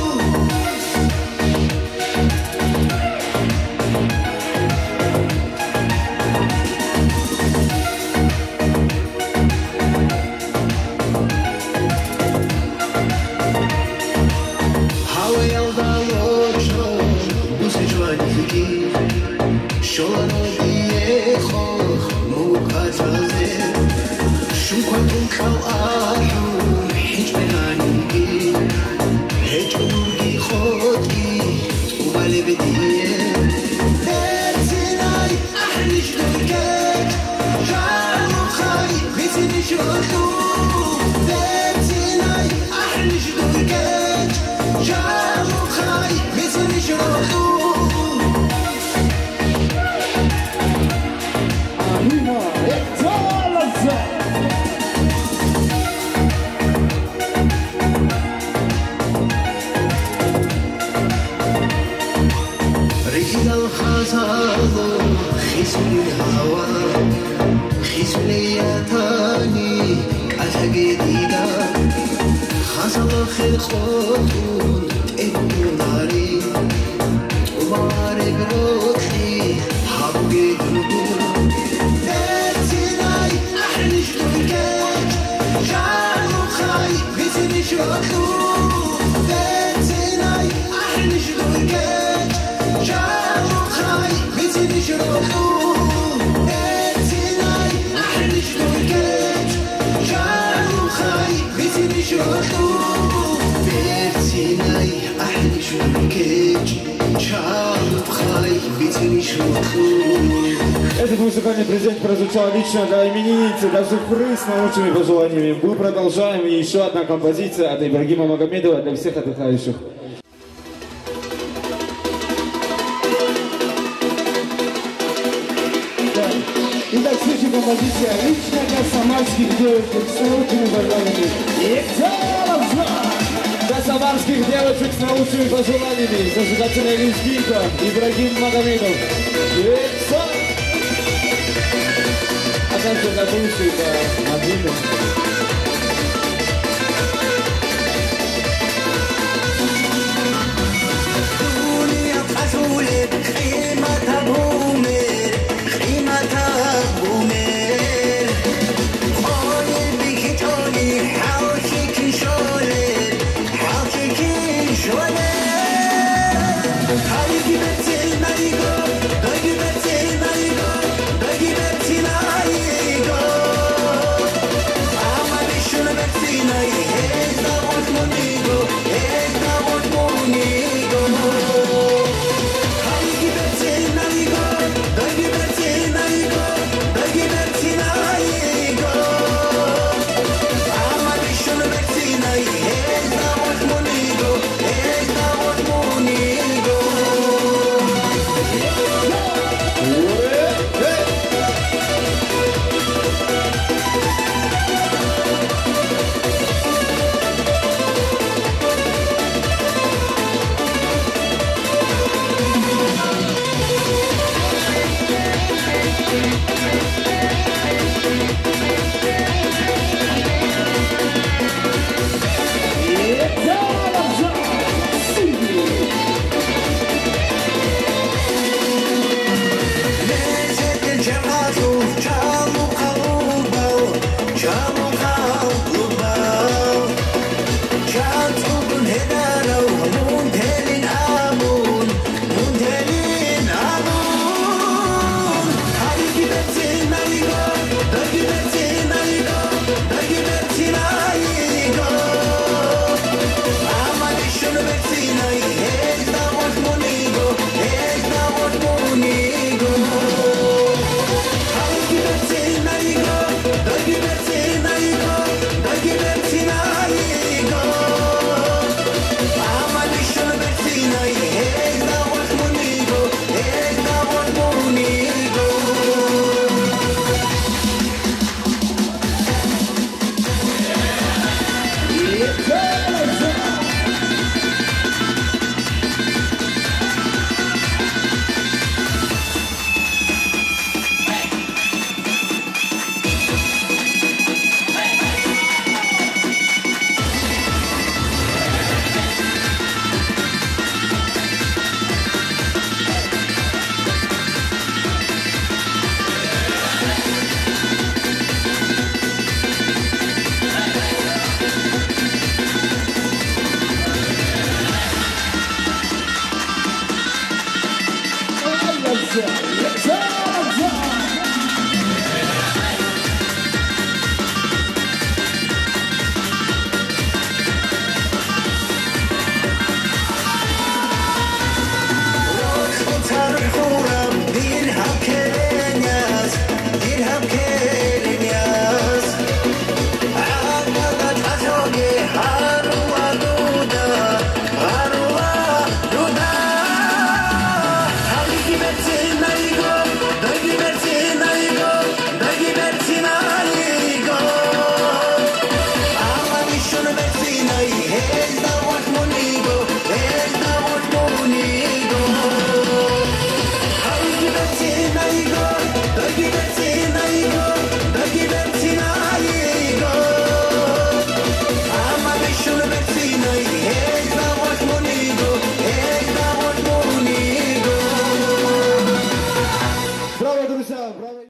Этот музыкальный презент прозвучал лично для именинницы, для всех пры с наилучшими пожеланиями. Мы продолжаем, и еще одна композиция от Ибрагима Магомедова для всех отдыхающих. Итак, следующая композиция лично для самарских девушек с наилучшими пожеланиями. Для самарских девушек с наилучшими пожеланиями. Зажигательная лезгинка Ибрагим Магомедов. А также для бывших Мадина. قولي يا قسولي Should've been